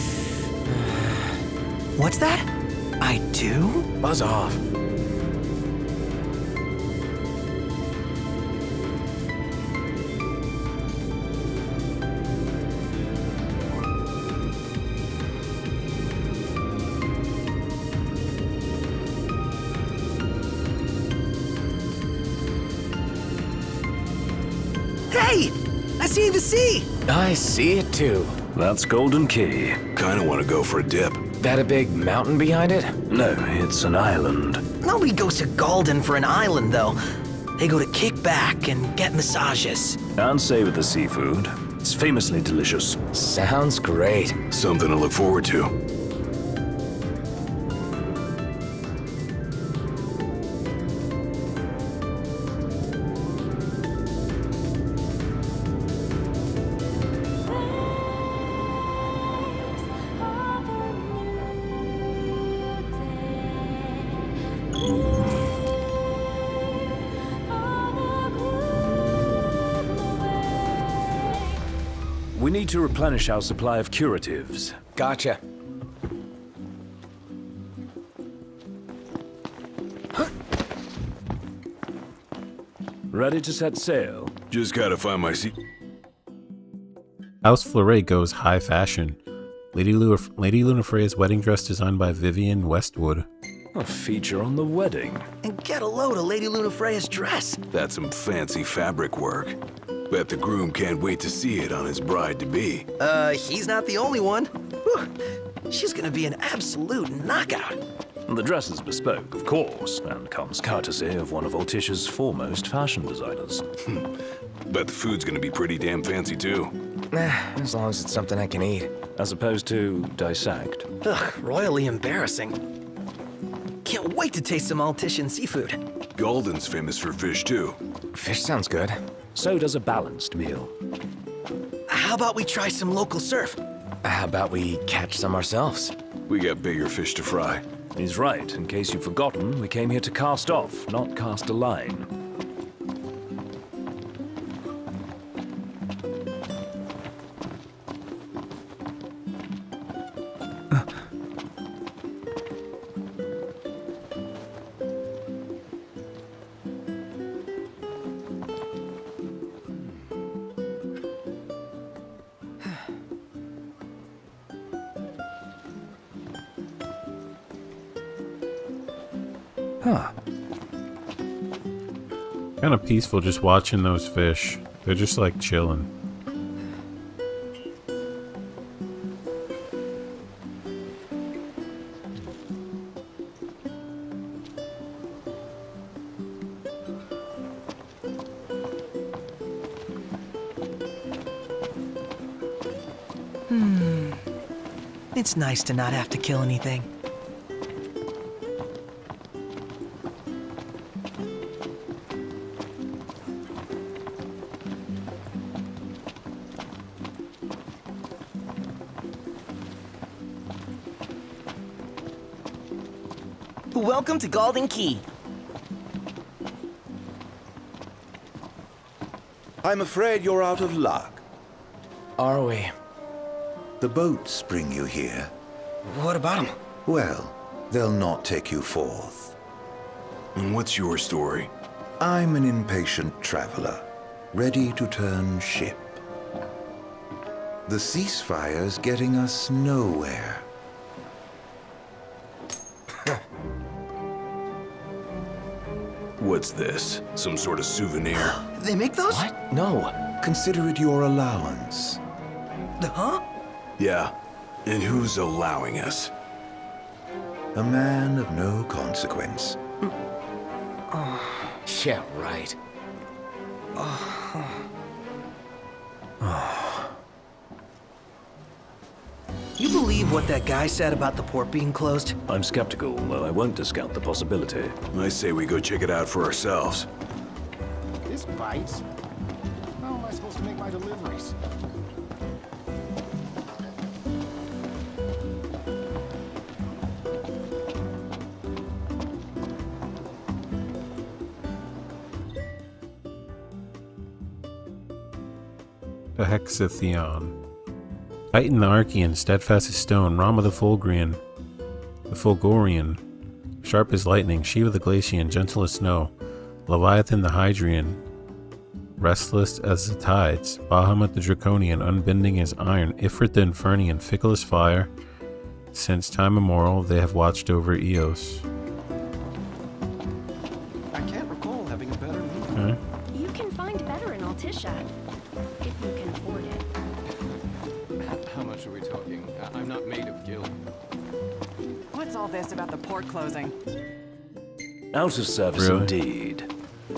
What's that? I do? Buzz off. Hey! I see the sea! I see it too. That's Golden Key. Kinda wanna go for a dip. That a big mountain behind it? No, it's an island. Nobody goes to Galden for an island, though. They go to kick back and get massages. And savor the seafood. It's famously delicious. Sounds great. Something to look forward to. We need to replenish our supply of curatives. Gotcha. Ready to set sail? Just gotta find my seat. House Fleuret goes high fashion. Lady, Lu Lady Lunafreya's wedding dress designed by Vivian Westwood. A feature on the wedding. And get a load of Lady Lunafreya's dress. That's some fancy fabric work. Bet the groom can't wait to see it on his bride-to-be. Uh, he's not the only one. Whew. She's gonna be an absolute knockout. The dress is bespoke, of course, and comes courtesy of one of Alticia's foremost fashion designers. Bet the food's gonna be pretty damn fancy, too. Nah, as long as it's something I can eat. As opposed to dissect. Ugh, royally embarrassing. Can't wait to taste some Altician seafood. Galden's famous for fish, too. Fish sounds good. So does a balanced meal. How about we try some local surf? How about we catch some ourselves? We got bigger fish to fry. He's right. In case you've forgotten, we came here to cast off, not cast a line. Huh. Kind of peaceful just watching those fish. They're just like chilling. Hmm. It's nice to not have to kill anything. Welcome to Golden Key. I'm afraid you're out of luck. Are we? The boats bring you here. What about them? Well, they'll not take you forth. And what's your story? I'm an impatient traveler, ready to turn ship. The ceasefire's getting us nowhere. What's this? Some sort of souvenir? They make those? What? No. Consider it your allowance. Huh? Yeah. And who's allowing us? A man of no consequence. Yeah, right. You believe what that guy said about the port being closed? I'm skeptical, though I won't discount the possibility. I say we go check it out for ourselves. This bites. How am I supposed to make my deliveries? The Hexatheon. Titan the Archean, steadfast as stone, Rama the Fulgrian, the Fulgorian, sharp as lightning, Shiva the Glacian, gentle as snow, Leviathan the Hydrian, restless as the tides, Bahamut the Draconian, unbending as iron, Ifrit the Infernian, fickle as fire. Since time immemorial, they have watched over Eos. I can't recall having a better meal. Okay. You can find better in Altisha, if you can afford it. How much are we talking? I- I'm not made of gil. What's all this about the port closing? Out of service Really? indeed.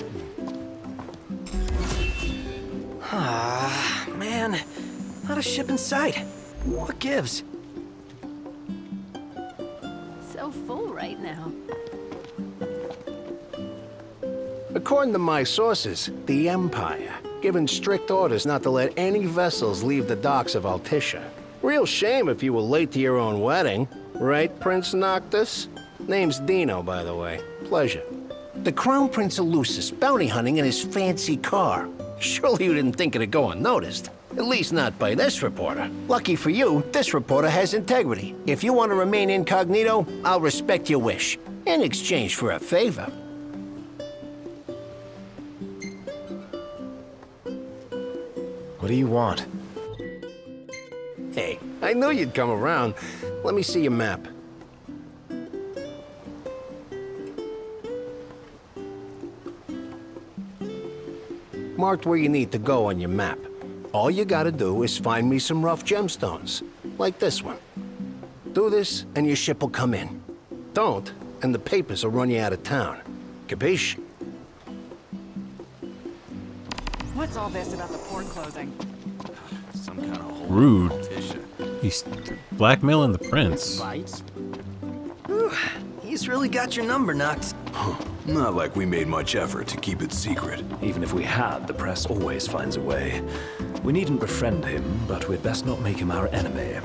Ah, man. Not a ship in sight. What gives? So full right now. According to my sources, the Empire given strict orders not to let any vessels leave the docks of Altisha. Real shame if you were late to your own wedding, right, Prince Noctis? Name's Dino, by the way. Pleasure. The Crown Prince of Lucis bounty hunting in his fancy car. Surely you didn't think it'd go unnoticed. At least not by this reporter. Lucky for you, this reporter has integrity. If you want to remain incognito, I'll respect your wish. In exchange for a favor. What do you want? Hey, I knew you'd come around. Let me see your map. Marked where you need to go on your map. All you gotta do is find me some rough gemstones, like this one. Do this, and your ship will come in. Don't, and the papers will run you out of town. Capiche? What's all this about the port closing? Some kind of Rude. He's blackmailing the prince. Whew, he's really got your number, Nox. Huh. Not like we made much effort to keep it secret. Even if we had, the press always finds a way. We needn't befriend him, but we'd best not make him our enemy.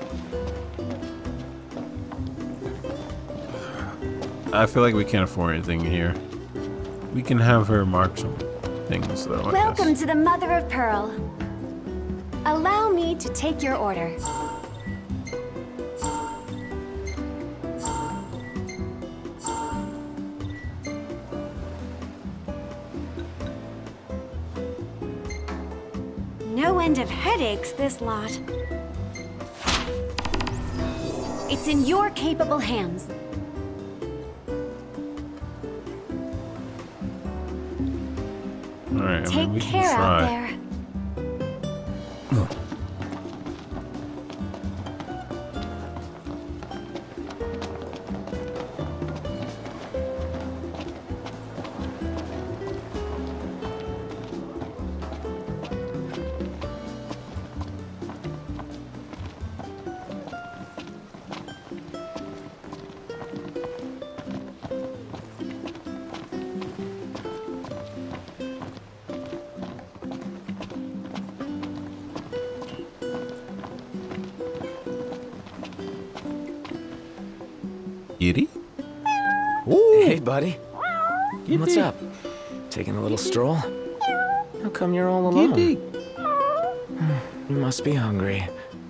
I feel like we can't afford anything here. We can have her mark some things, though. I Welcome to the Mother of Pearl. Allow me to take your order. No end of headaches, this lot. It's in your capable hands. All right, I Take mean, we care can out try. there. Kitty? Hey, buddy. What's up? Taking a little stroll? come you're all alone? Kitty. You must be hungry.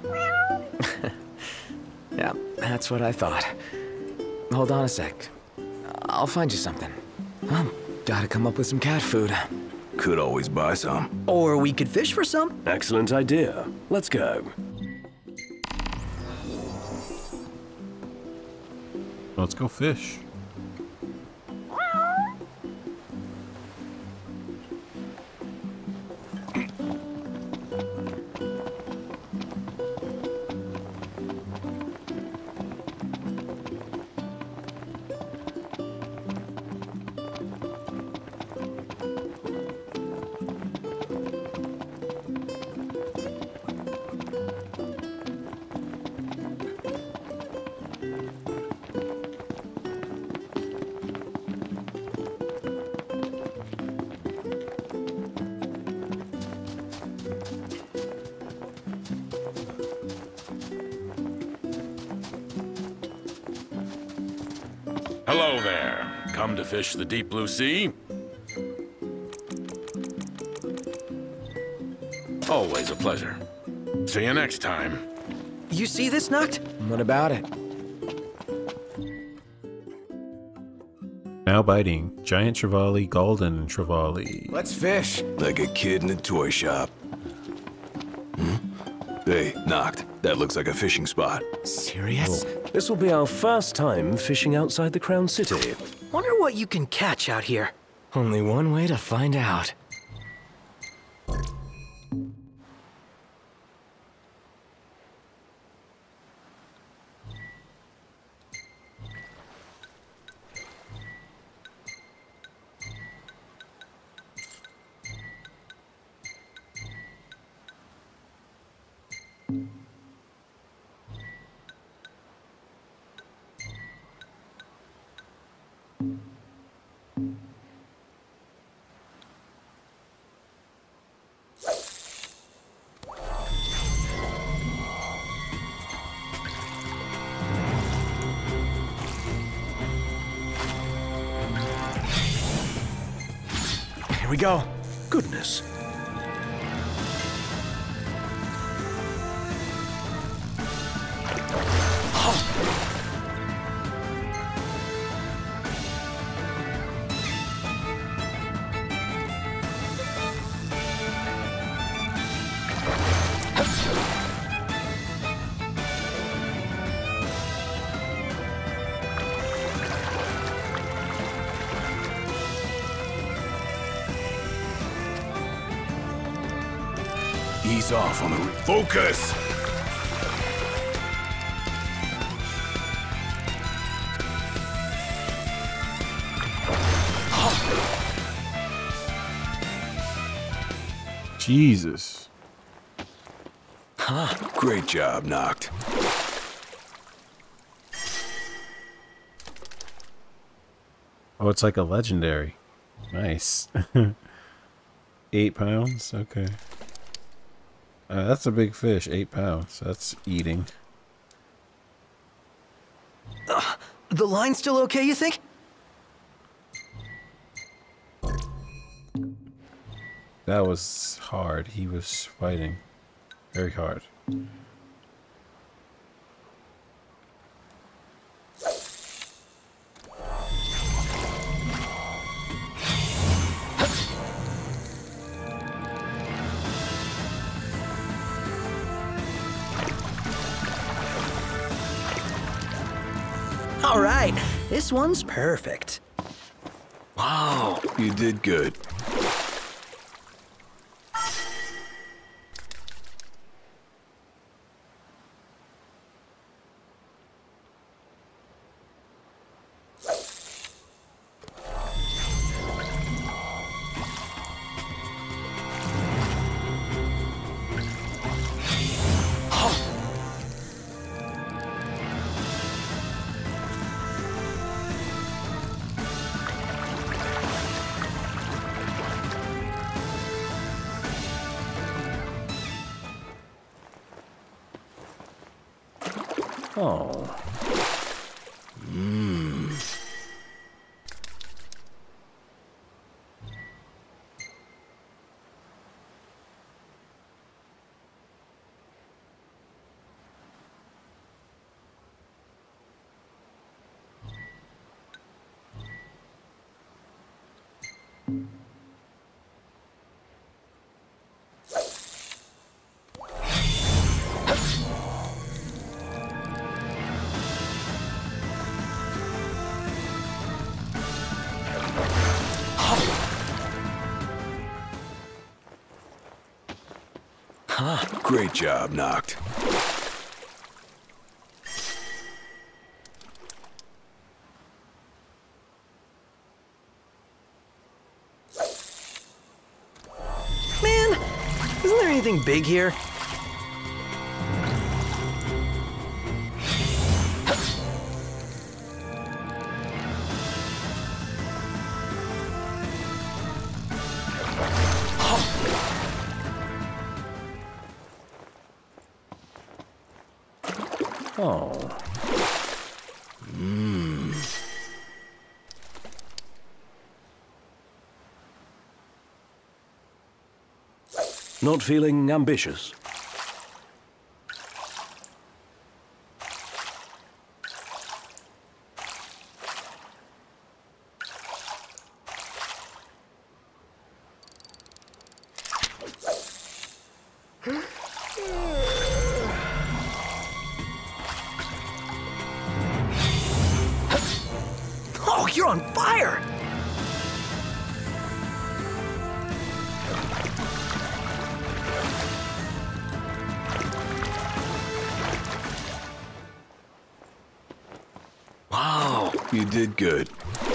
Yeah, that's what I thought. Hold on a sec. I'll find you something. Well, gotta come up with some cat food. Could always buy some. Or we could fish for some. Excellent idea. Let's go. Let's go fish. Hello there. Come to fish the deep blue sea? Always a pleasure. See you next time. You see this, Noct? What about it? Now biting. Giant trevally, golden trevally. Let's fish. Like a kid in a toy shop. Hmm? Hey, Noct. That looks like a fishing spot. Serious? This will be our first time fishing outside the Crown City. Wonder what you can catch out here. Only one way to find out. Here we go. Goodness. Ease off on the re- Focus! Jesus. Huh. Great job, Noct. Oh, it's like a legendary. Nice. Eight pounds? Okay. Uh, that's a big fish. Eight pounds. That's eating. Uh, the line's still okay, you think? That was hard. He was fighting very hard. All right, this one's perfect. Wow, you did good. Oh. Mmm. Great job, Noct. Man, isn't there anything big here? Oh. Mmm. Not feeling ambitious? Oh, you're on fire! Wow, you did good.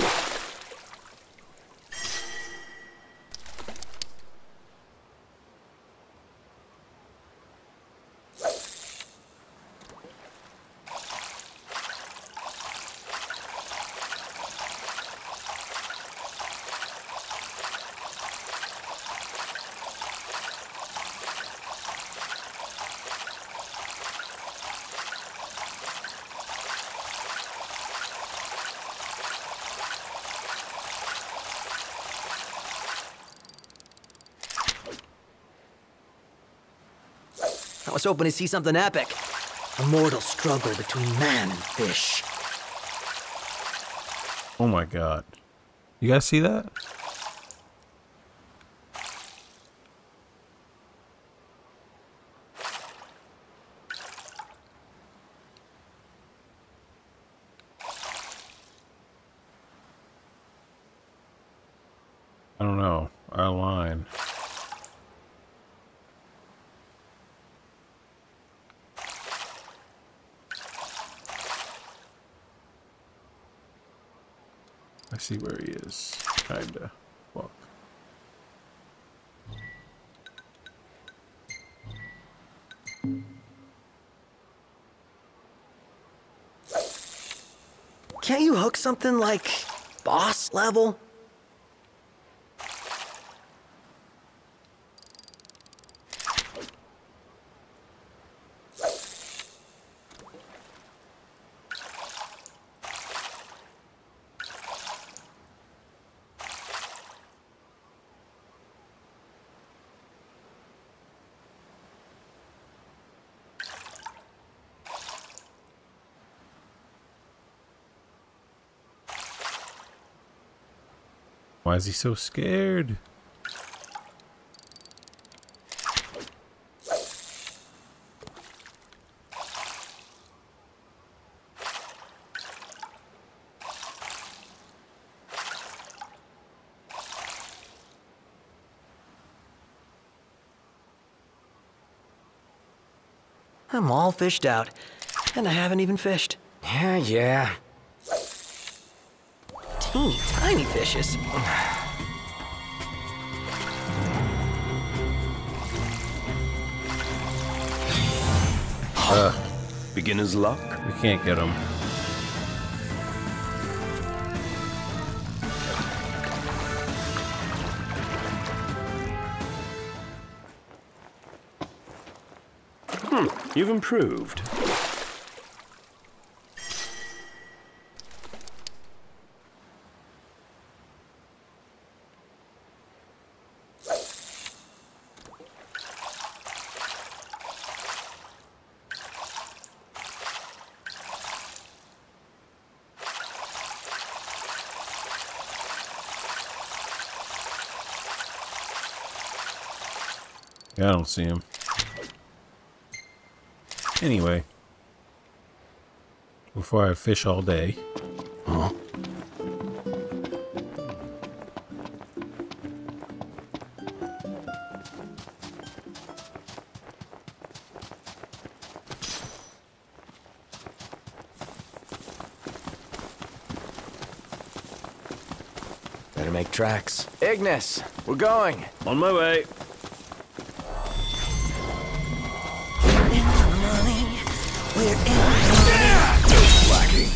I was hoping to see something epic. A mortal struggle between man and fish. Oh my god. You guys see that? I don't know. Our line. I see where he is. Kinda. Fuck. Can't you hook something like boss level? Why is he so scared? I'm all fished out, and I haven't even fished. Yeah, yeah. Teeny tiny fishes. Uh, Beginner's luck? We can't get him. Hmm, you've improved. Yeah, I don't see him. Anyway. Before I fish all day. Huh? Better make tracks. Ignis, we're going. On my way. In the money. We're in the money. No slacking.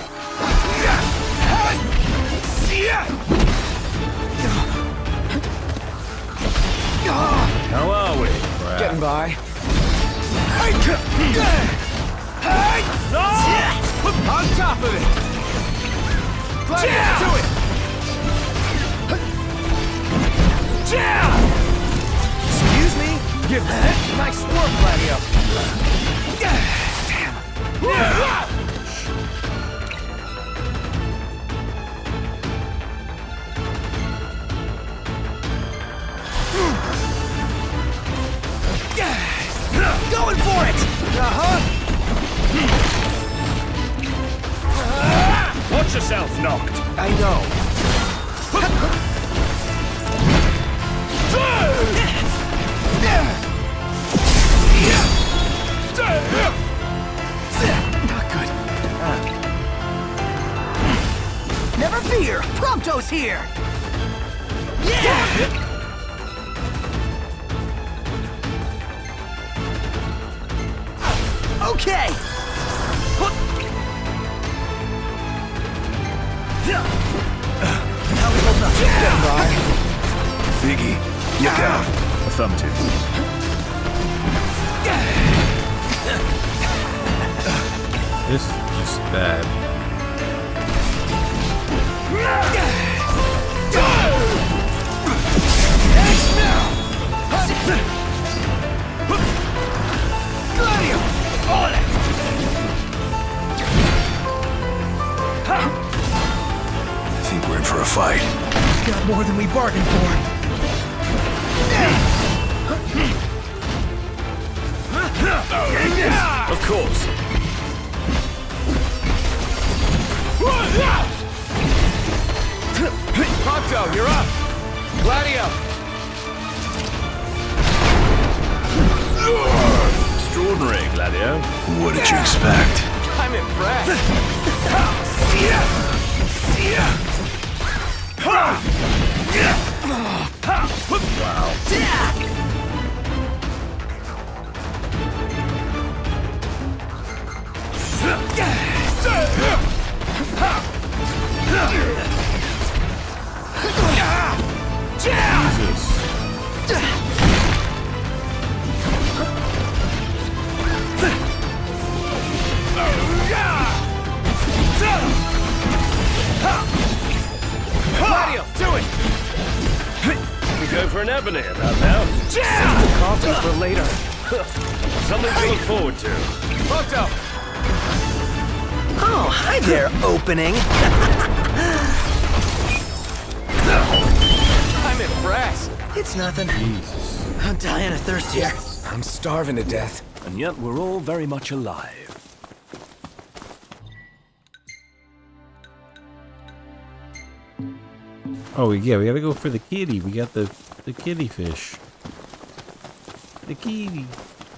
How are we? Getting by. On top of it! Gladius, do it! Excuse me? Give that nice work, Gladio. Damn. Going for it! Uh-huh. Watch yourself, Knocked. I know. Not good. Never fear! Prompto's here! Yeah! Okay! How we hold up? Getting by. Biggie, look out. Affirmative. This is just bad. Gladio! On it! I think we're in for a fight. Got more than we bargained for. Of course. Prompto, you're up. Gladio. Extraordinary, Gladio. What did you expect? I'm impressed. Wow. Gladio, do it. We go for an ebony about now. Save the coffee for later. Something to look forward to. Prompto. Oh, hi there, opening. I'm impressed. It's nothing. Jesus. I'm dying of thirst here. I'm starving to death. And yet we're all very much alive. Oh yeah, we gotta go for the kitty. We got the the kitty fish. The kitty.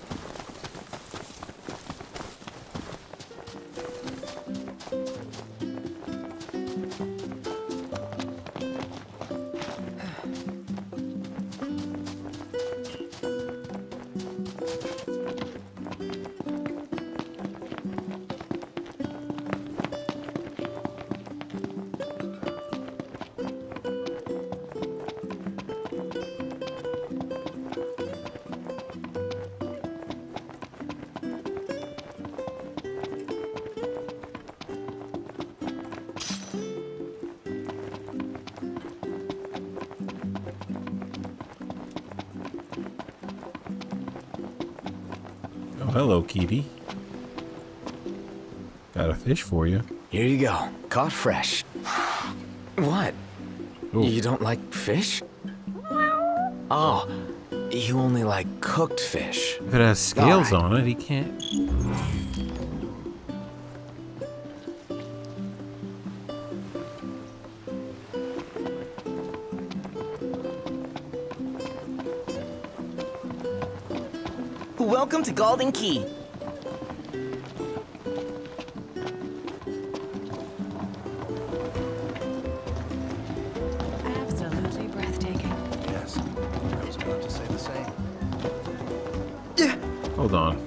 Oh, hello, kitty. Got a fish for you. Here you go. Caught fresh. What? Ooh. You don't like fish? Oh, you only like cooked fish. If it has scales All right. on it, he can't. Welcome to Golden Key. Hold on.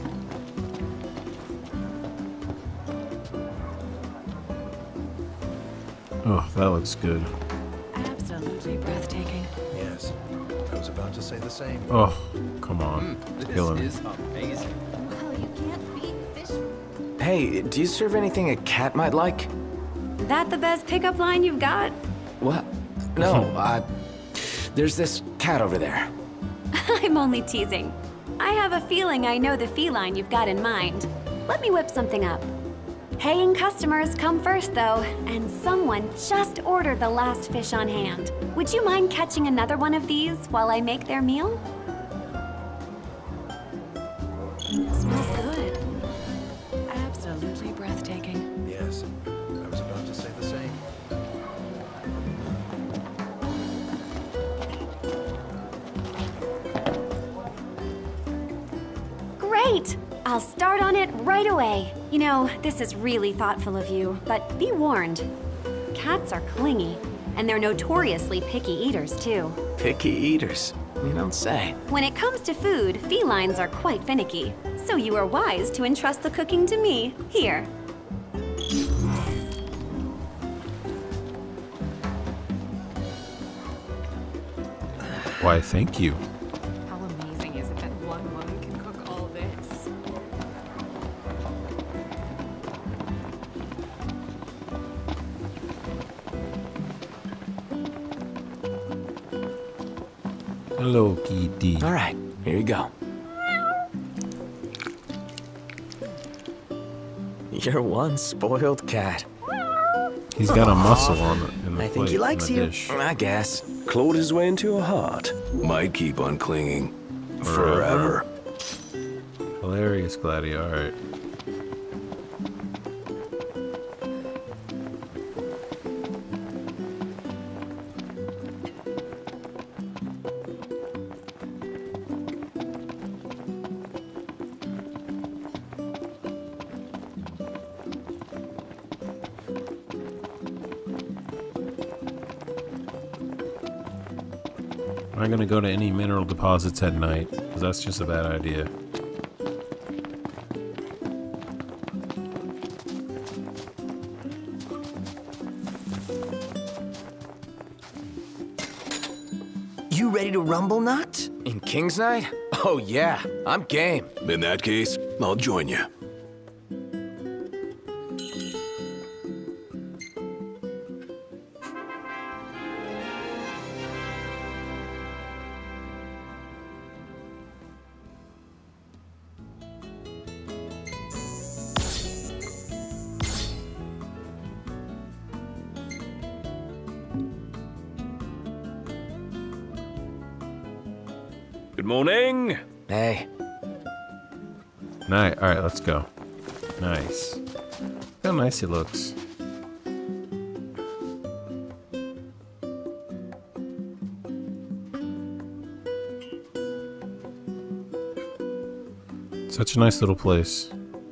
Oh, that looks good. Absolutely breathtaking. Yes, I was about to say the same. Oh, come on. Mm, It's this killing me. is amazing. Well, you can't beat fish. Hey, do you serve anything a cat might like? That the best pickup line you've got? What? No, uh, there's this cat over there. I'm only teasing. I have a feeling I know the feline you've got in mind. Let me whip something up. Paying customers come first, though, and someone just ordered the last fish on hand. Would you mind catching another one of these while I make their meal? Smells good. Absolutely breathtaking. Yes, I was about to say the same. Great! I'll start on it right away. You know, this is really thoughtful of you, but be warned. Cats are clingy, and they're notoriously picky eaters, too. Picky eaters. You don't say. When it comes to food, felines are quite finicky, so you are wise to entrust the cooking to me. Here. Why, thank you. How amazing is it that one woman can cook all this? Hello, kitty. All right, here you go. You're one spoiled cat. He's got a muscle on it in the I plate, think he likes in the you. dish. I guess. Clawed his way into your heart. Might keep on clinging. Forever. Hilarious, Gladdy. All right. I'm not gonna go to any mineral deposits at night, because that's just a bad idea. You ready to rumble, Nut? In King's Night? Oh yeah, I'm game. In that case, I'll join you. Good morning. Hey. Nice. All right, let's go. Nice. Look how nice he looks. Such a nice little place.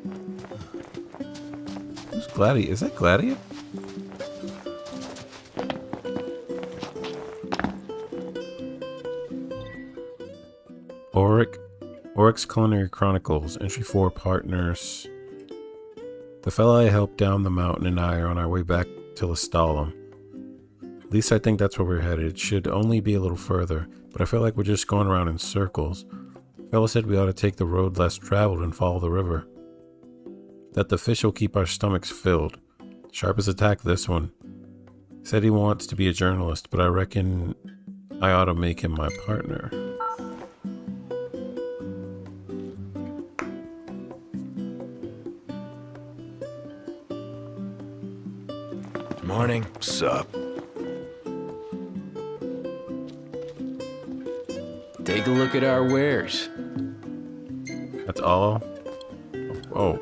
Who's Gladi? Is that Gladia? Auric, Auric's Culinary Chronicles, entry four partners. The fella I helped down the mountain and I are on our way back to Lestalem. At least I think that's where we're headed. It should only be a little further, but I feel like we're just going around in circles. The fella said we ought to take the road less traveled and follow the river. That the fish will keep our stomachs filled. Sharp as a tack, this one. Said he wants to be a journalist, but I reckon I ought to make him my partner. Morning. Sup? Take a look at our wares. That's all? Oh.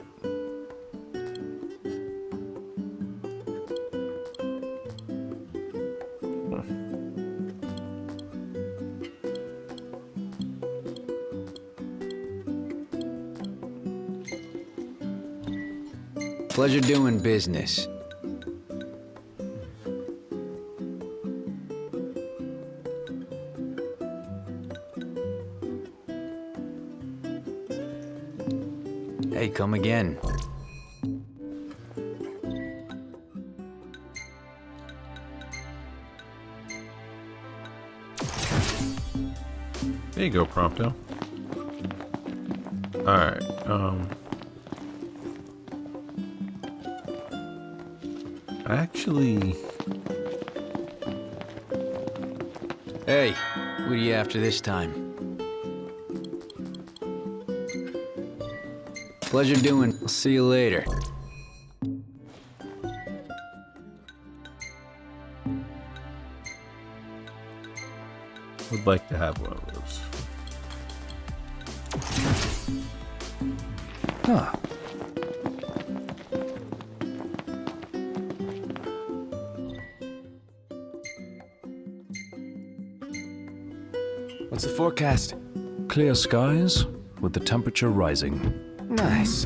Pleasure doing business. come again. There you go, Prompto. Alright, um... actually... Hey, what are you after this time? Pleasure doing. I'll see you later. Would like to have one of those. Huh. What's the forecast? Clear skies, with the temperature rising. Nice.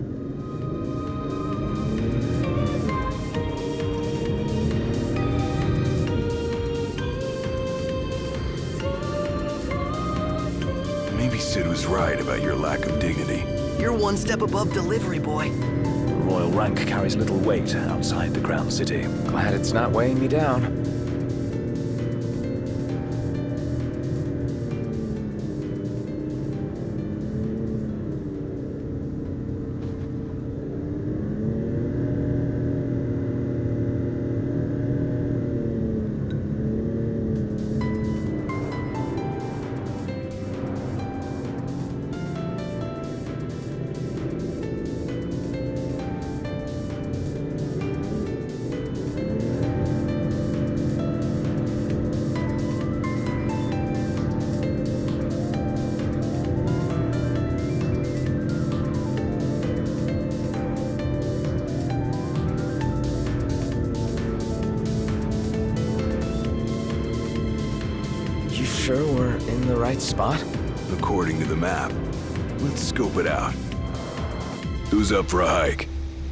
Maybe Sid was right about your lack of dignity. You're one step above delivery boy. The royal rank carries little weight outside the Crown City. Glad it's not weighing me down. Sure we're in the right spot? According to the map. Let's scope it out. Who's up for a hike?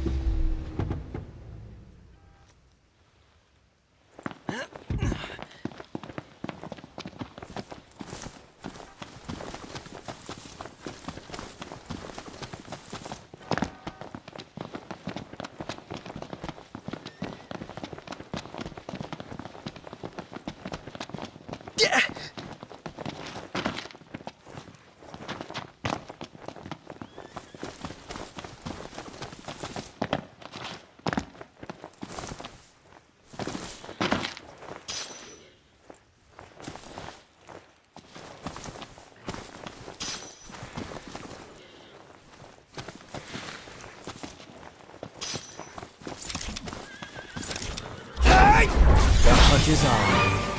The hunt is on.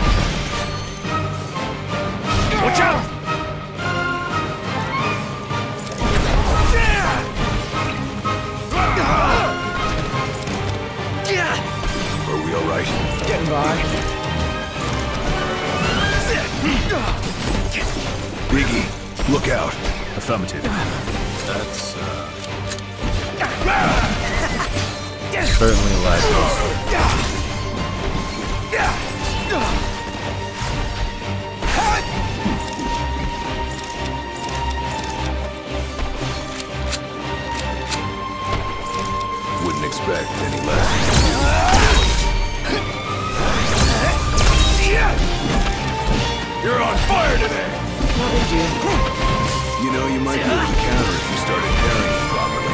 Watch out! Are we all right? Getting by. Biggie, look out. Affirmative. That's, uh... certainly a light. Wouldn't expect any less. You're on fire today! No big deal. You know, you might be able to counter if you started parrying properly.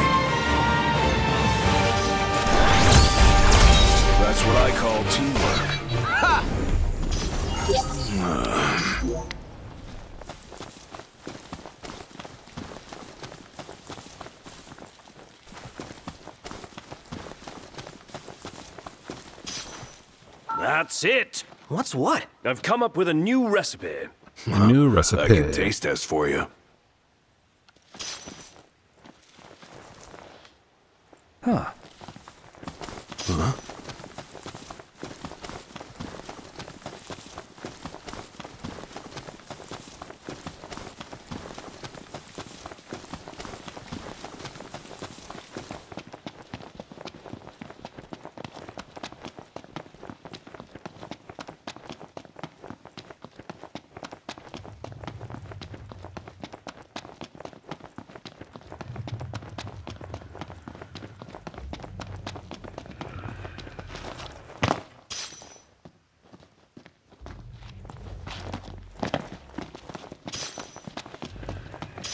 That's what I call teamwork. Ha! That's it! What's what? I've come up with a new recipe. A new recipe. I can taste test for you. Huh. Huh?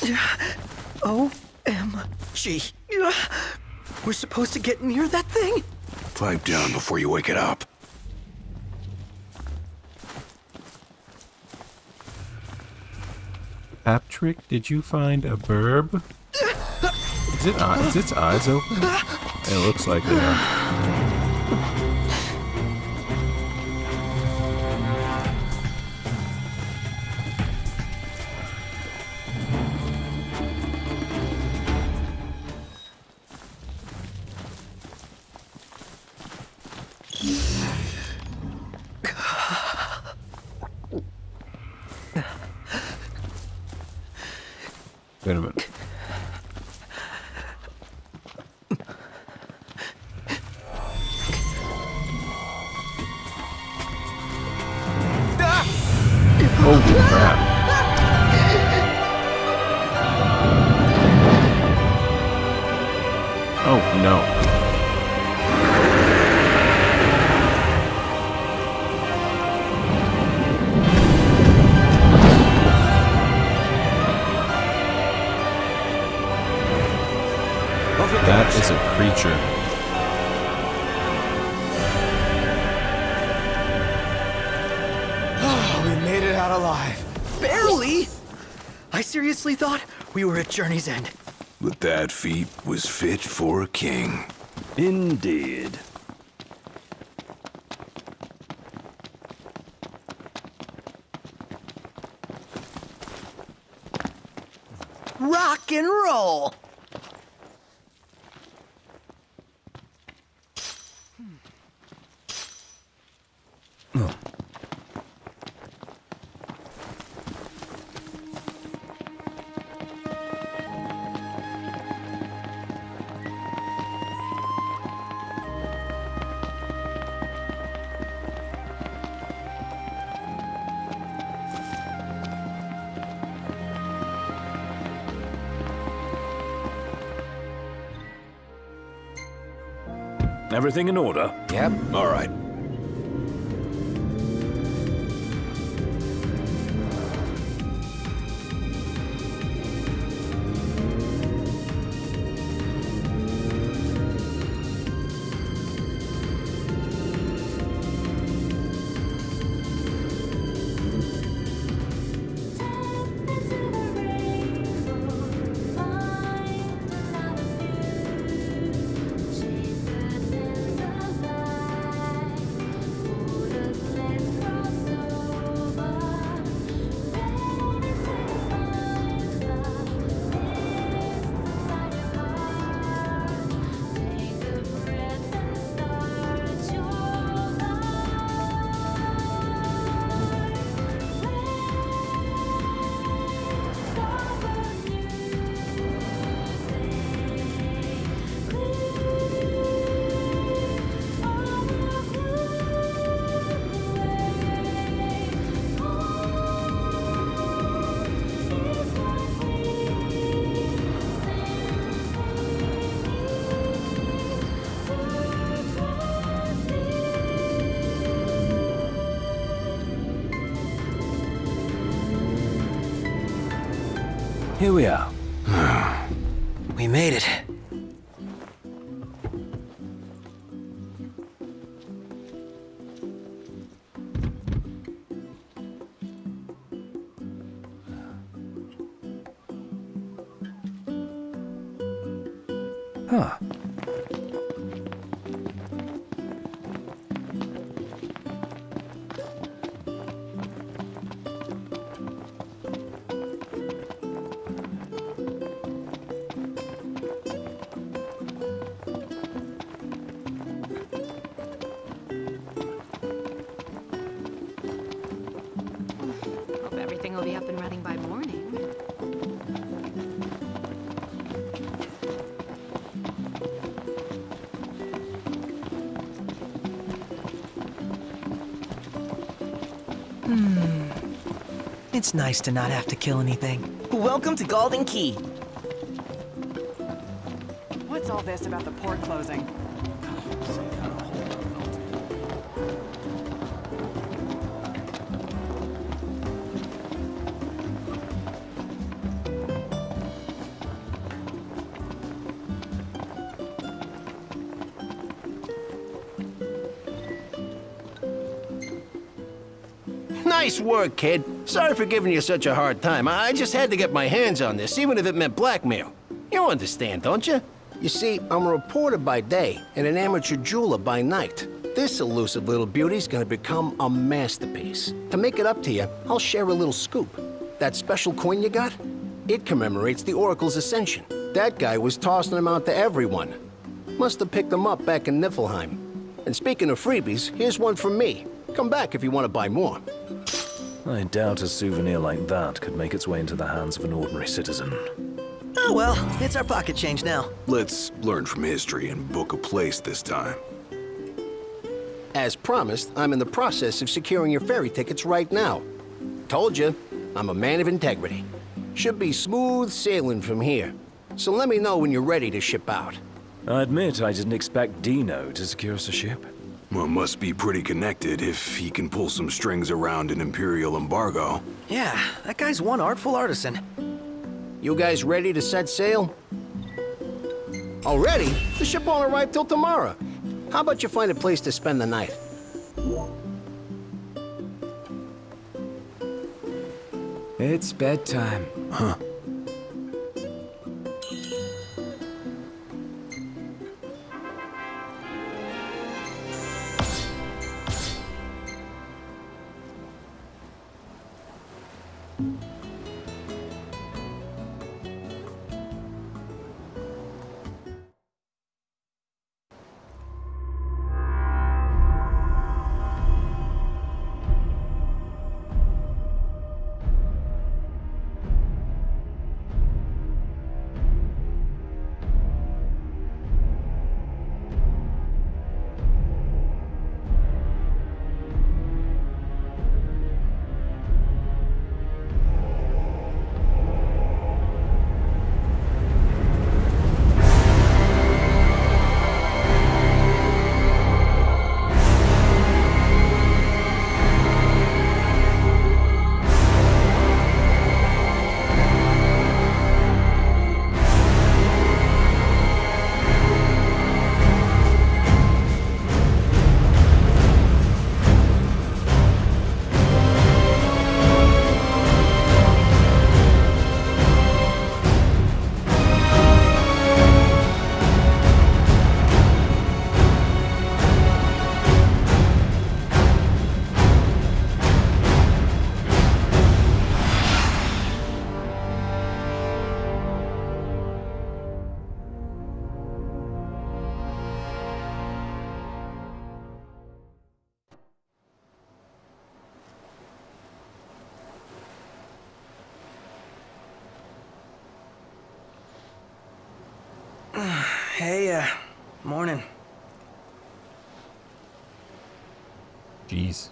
O M G. We're supposed to get near that thing? Pipe down before you wake it up. Patrick, did you find a burb? Is it eye- is its eyes open? It looks like they are. Wait a minute. Holy crap. Oh no. That is a creature. Oh, we made it out alive. Barely! I seriously thought we were at Journey's End. But that feat was fit for a king. Indeed. Rock and roll! Everything in order? Yep. All right. Here we are. We made it. Huh. Hope everything will be up and running by morning. Hmm. It's nice to not have to kill anything. Welcome to Golden Key. What's all this about the port closing? Nice work, kid. Sorry for giving you such a hard time. I just had to get my hands on this, even if it meant blackmail. You understand, don't you? You see, I'm a reporter by day and an amateur jeweler by night. This elusive little beauty's gonna become a masterpiece. To make it up to you, I'll share a little scoop. That special coin you got? It commemorates the Oracle's ascension. That guy was tossing them out to everyone. Must have picked them up back in Niflheim. And speaking of freebies, here's one from me. Come back if you want to buy more. I doubt a souvenir like that could make its way into the hands of an ordinary citizen. Oh well, it's our pocket change now. Let's learn from history and book a place this time. As promised, I'm in the process of securing your ferry tickets right now. Told you, I'm a man of integrity. Should be smooth sailing from here. So let me know when you're ready to ship out. I admit I didn't expect Dino to secure us a ship. Well, must be pretty connected if he can pull some strings around an Imperial embargo. Yeah, that guy's one artful artisan. You guys ready to set sail? Already? The ship won't arrive till tomorrow. How about you find a place to spend the night? It's bedtime. Huh. Hey, uh, morning. Jeez.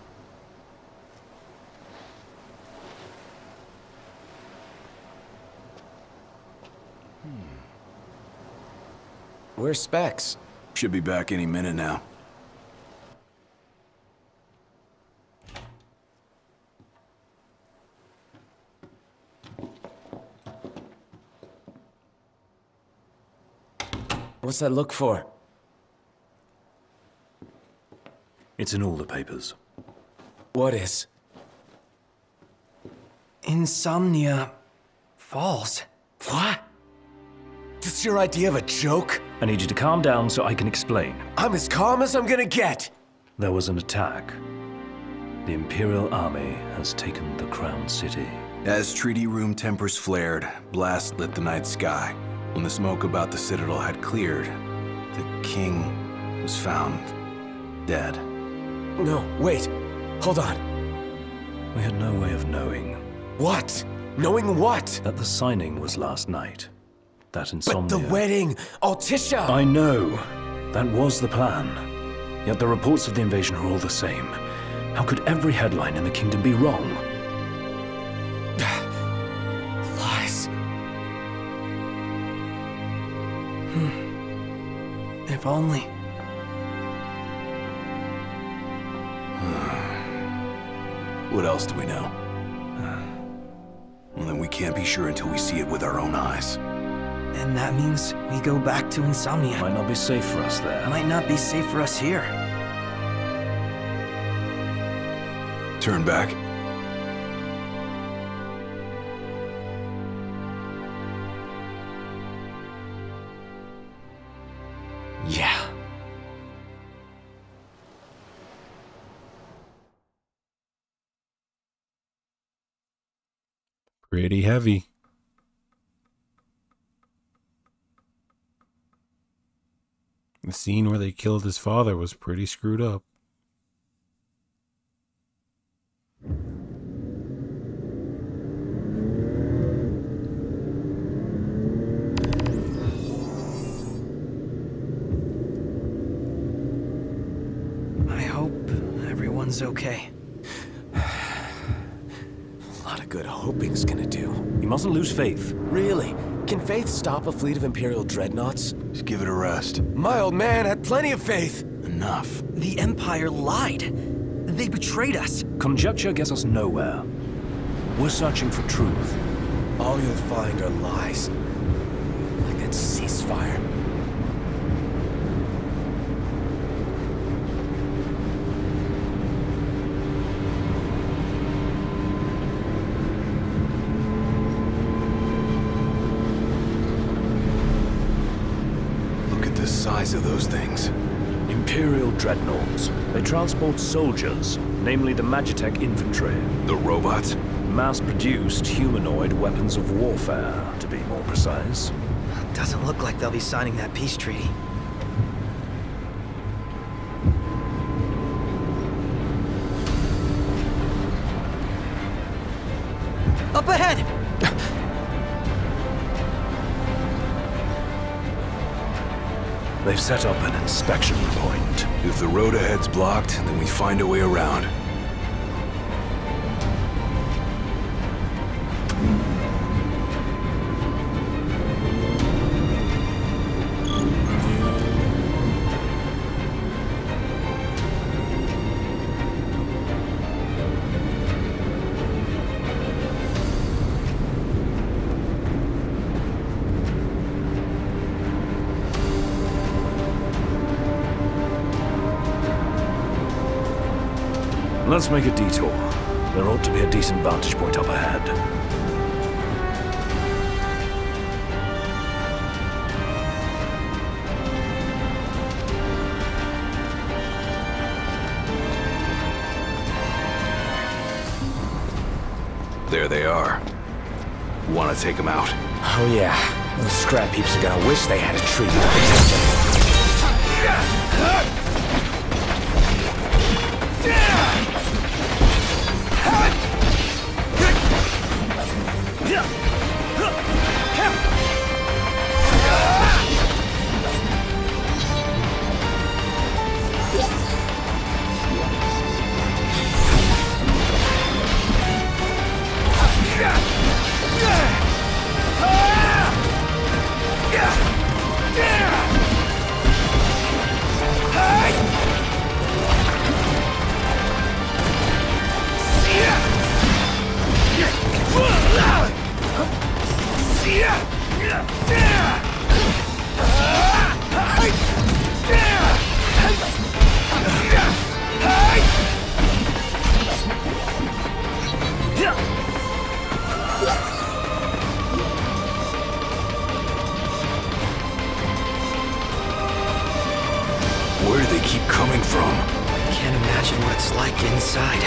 Where's Specs? Should be back any minute now. What's that look for? It's in all the papers. What is? Insomnia Falls. What? This your idea of a joke? I need you to calm down so I can explain. I'm as calm as I'm gonna get! There was an attack. The Imperial Army has taken the Crown City. As treaty room tempers flared, blast lit the night sky. When the smoke about the Citadel had cleared, the king was found dead. No, wait. Hold on. We had no way of knowing. What? Knowing what? That the signing was last night. That insomnia... But the wedding! Altissia! I know. That was the plan. Yet the reports of the invasion are all the same. How could every headline in the kingdom be wrong? Lies. Hmm. If only. What else do we know? Well, then we can't be sure until we see it with our own eyes. And that means we go back to Insomnia. Might not be safe for us there. Might not be safe for us here. Turn back. Pretty heavy. The scene where they killed his father was pretty screwed up. I hope everyone's okay. A lot of good hoping's gonna do. You mustn't lose faith. Really? Can faith stop a fleet of Imperial dreadnoughts? Just give it a rest. My old man had plenty of faith. Enough. The Empire lied. They betrayed us. Conjecture gets us nowhere. We're searching for truth. All you'll find are lies. Like that ceasefire. The size of those things. Imperial dreadnoughts. They transport soldiers, namely the Magitech infantry. The robots? Mass-produced humanoid weapons of warfare, to be more precise. Doesn't look like they'll be signing that peace treaty. Up ahead! They've set up an inspection point. If the road ahead's blocked, then we find a way around. Let's make a detour. There ought to be a decent vantage point up ahead. There they are. Want to take them out? Oh yeah. Those scrap heaps are gonna wish they had a treaty to protect them. Where do they keep coming from? Can't imagine what it's like inside.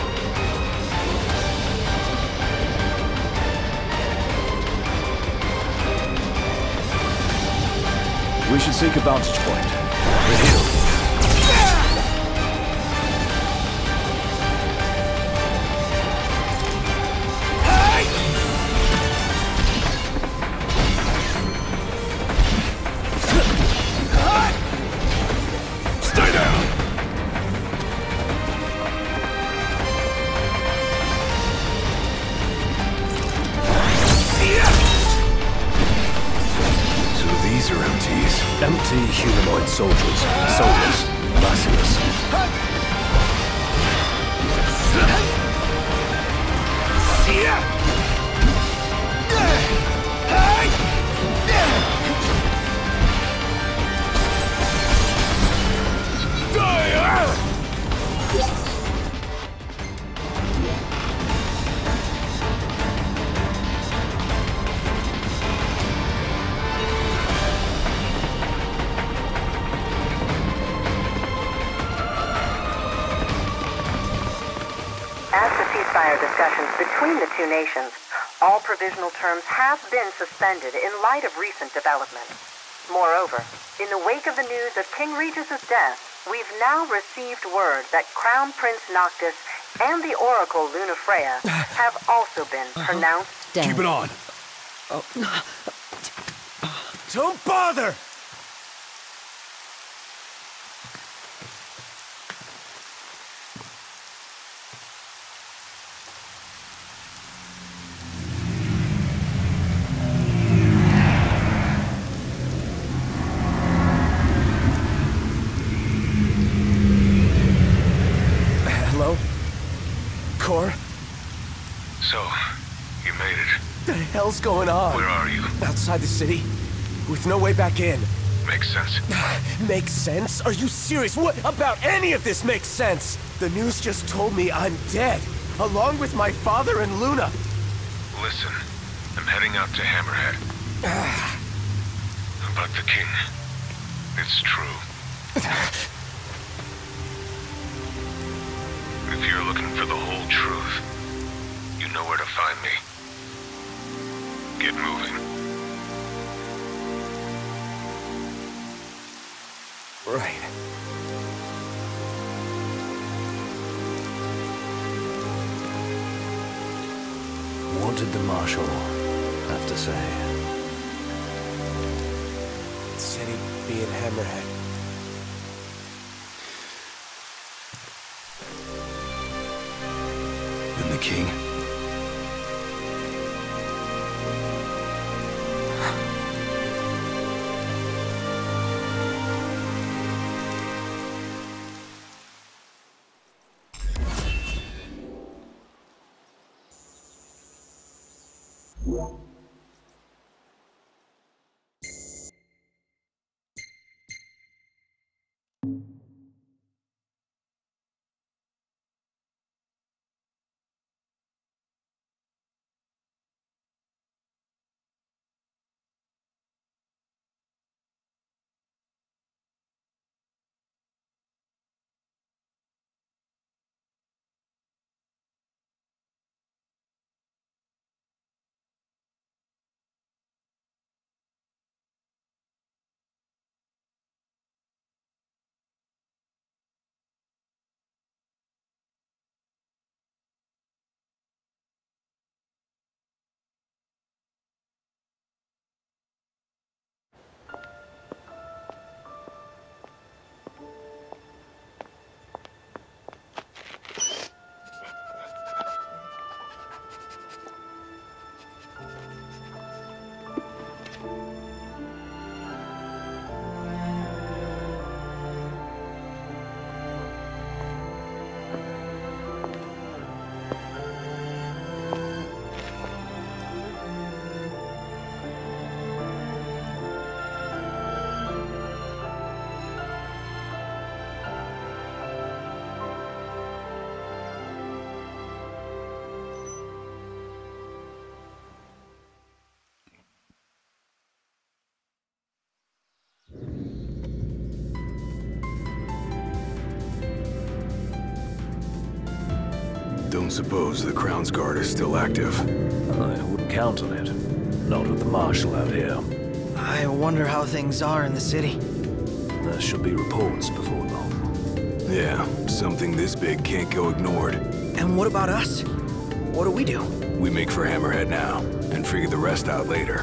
We should seek a vantage point. We're here. Stay down! So these are M Ts. Empty humanoid soldiers. Soulless. Merciless. As the ceasefire discussions between the two nations All provisional terms have been suspended in light of recent developments. Moreover, in the wake of the news of King Regis's death, we've now received word that Crown Prince Noctis and the Oracle Lunafreya have also been pronounced dead. Keep it on. Oh. Don't bother! Hello? Cor? So, you made it. What the hell's going on? Where are you? Outside the city, with no way back in. Makes sense. Makes sense? Are you serious? What about any of this makes sense? The news just told me I'm dead, along with my father and Luna. Listen, I'm heading out to Hammerhead. About the king. It's true. If you're looking for the whole truth, you know where to find me. Get moving. Right. What did the Marshal have to say? Said he'd be in Hammerhead. And the king? Don't suppose the Crown's Guard is still active? I wouldn't count on it. Not with the Marshal out here. I wonder how things are in the city. There should be reports before long. Yeah, something this big can't go ignored. And what about us? What do we do? We make for Hammerhead now, and figure the rest out later.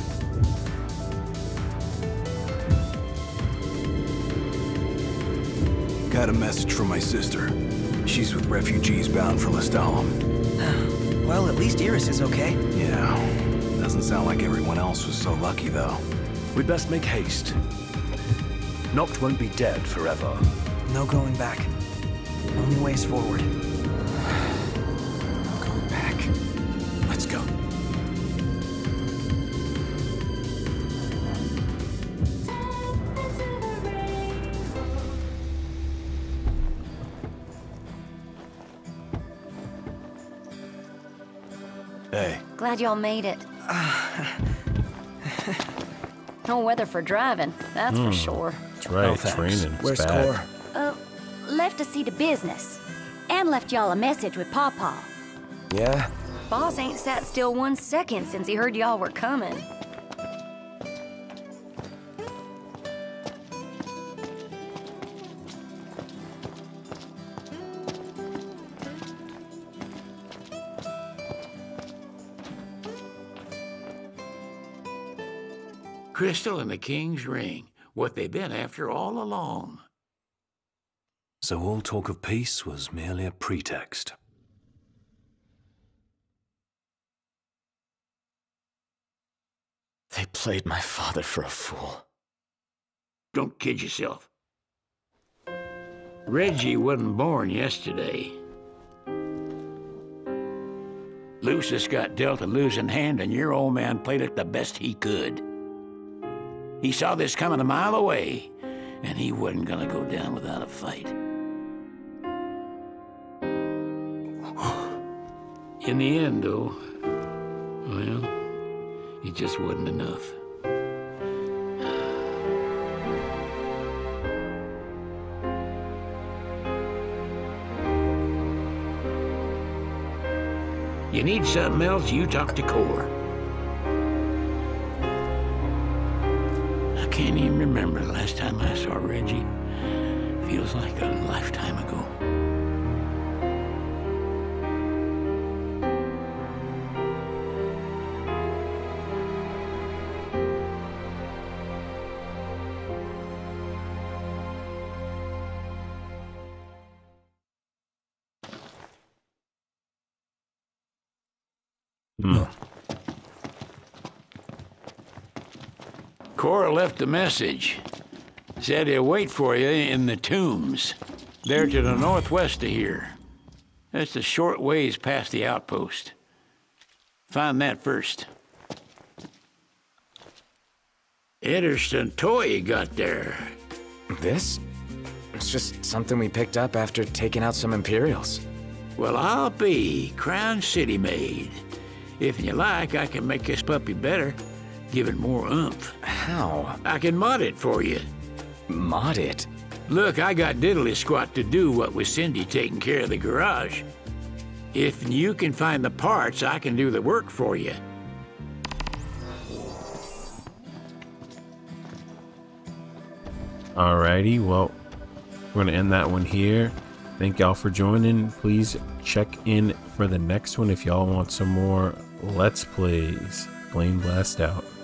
Got a message from my sister. She's with refugees bound for Lestalem. Well, at least Iris is okay. Yeah. Doesn't sound like everyone else was so lucky, though. We'd best make haste. Noct won't be dead forever. No going back. Only ways forward. No going back. Let's go. Hey. Glad y'all made it. No weather for driving, that's for Mm, sure. That's right, No thanks. training. Where's It's bad. Cor? Uh, left to see to business. And left y'all a message with Pawpaw. Yeah? boss ain't sat still one second since he heard y'all were coming. Crystal and the King's Ring, what they've been after all along. So all talk of peace was merely a pretext. They played my father for a fool. Don't kid yourself. Reggie wasn't born yesterday. Lucius got dealt a losing hand, and your old man played it the best he could. He saw this coming a mile away, and he wasn't gonna go down without a fight. In the end, though, well, it just wasn't enough. You need something else, you talk to Core. I can't even remember the last time I saw Reggie. Feels like a lifetime ago. Hmm. Cora left a message. Said he'll wait for you in the tombs. They're to the northwest of here. That's a short ways past the outpost. Find that first. Interesting toy you got there. This? It's just something we picked up after taking out some Imperials. Well, I'll be Crown City made. If you like, I can make this puppy better. Give it more oomph. How? I can mod it for you. Mod it? Look, I got diddly squat to do what with Cindy taking care of the garage. If you can find the parts, I can do the work for you. Alrighty, well, we're gonna end that one here. Thank y'all for joining. Please check in for the next one if y'all want some more Let's Plays. Flame Blast out.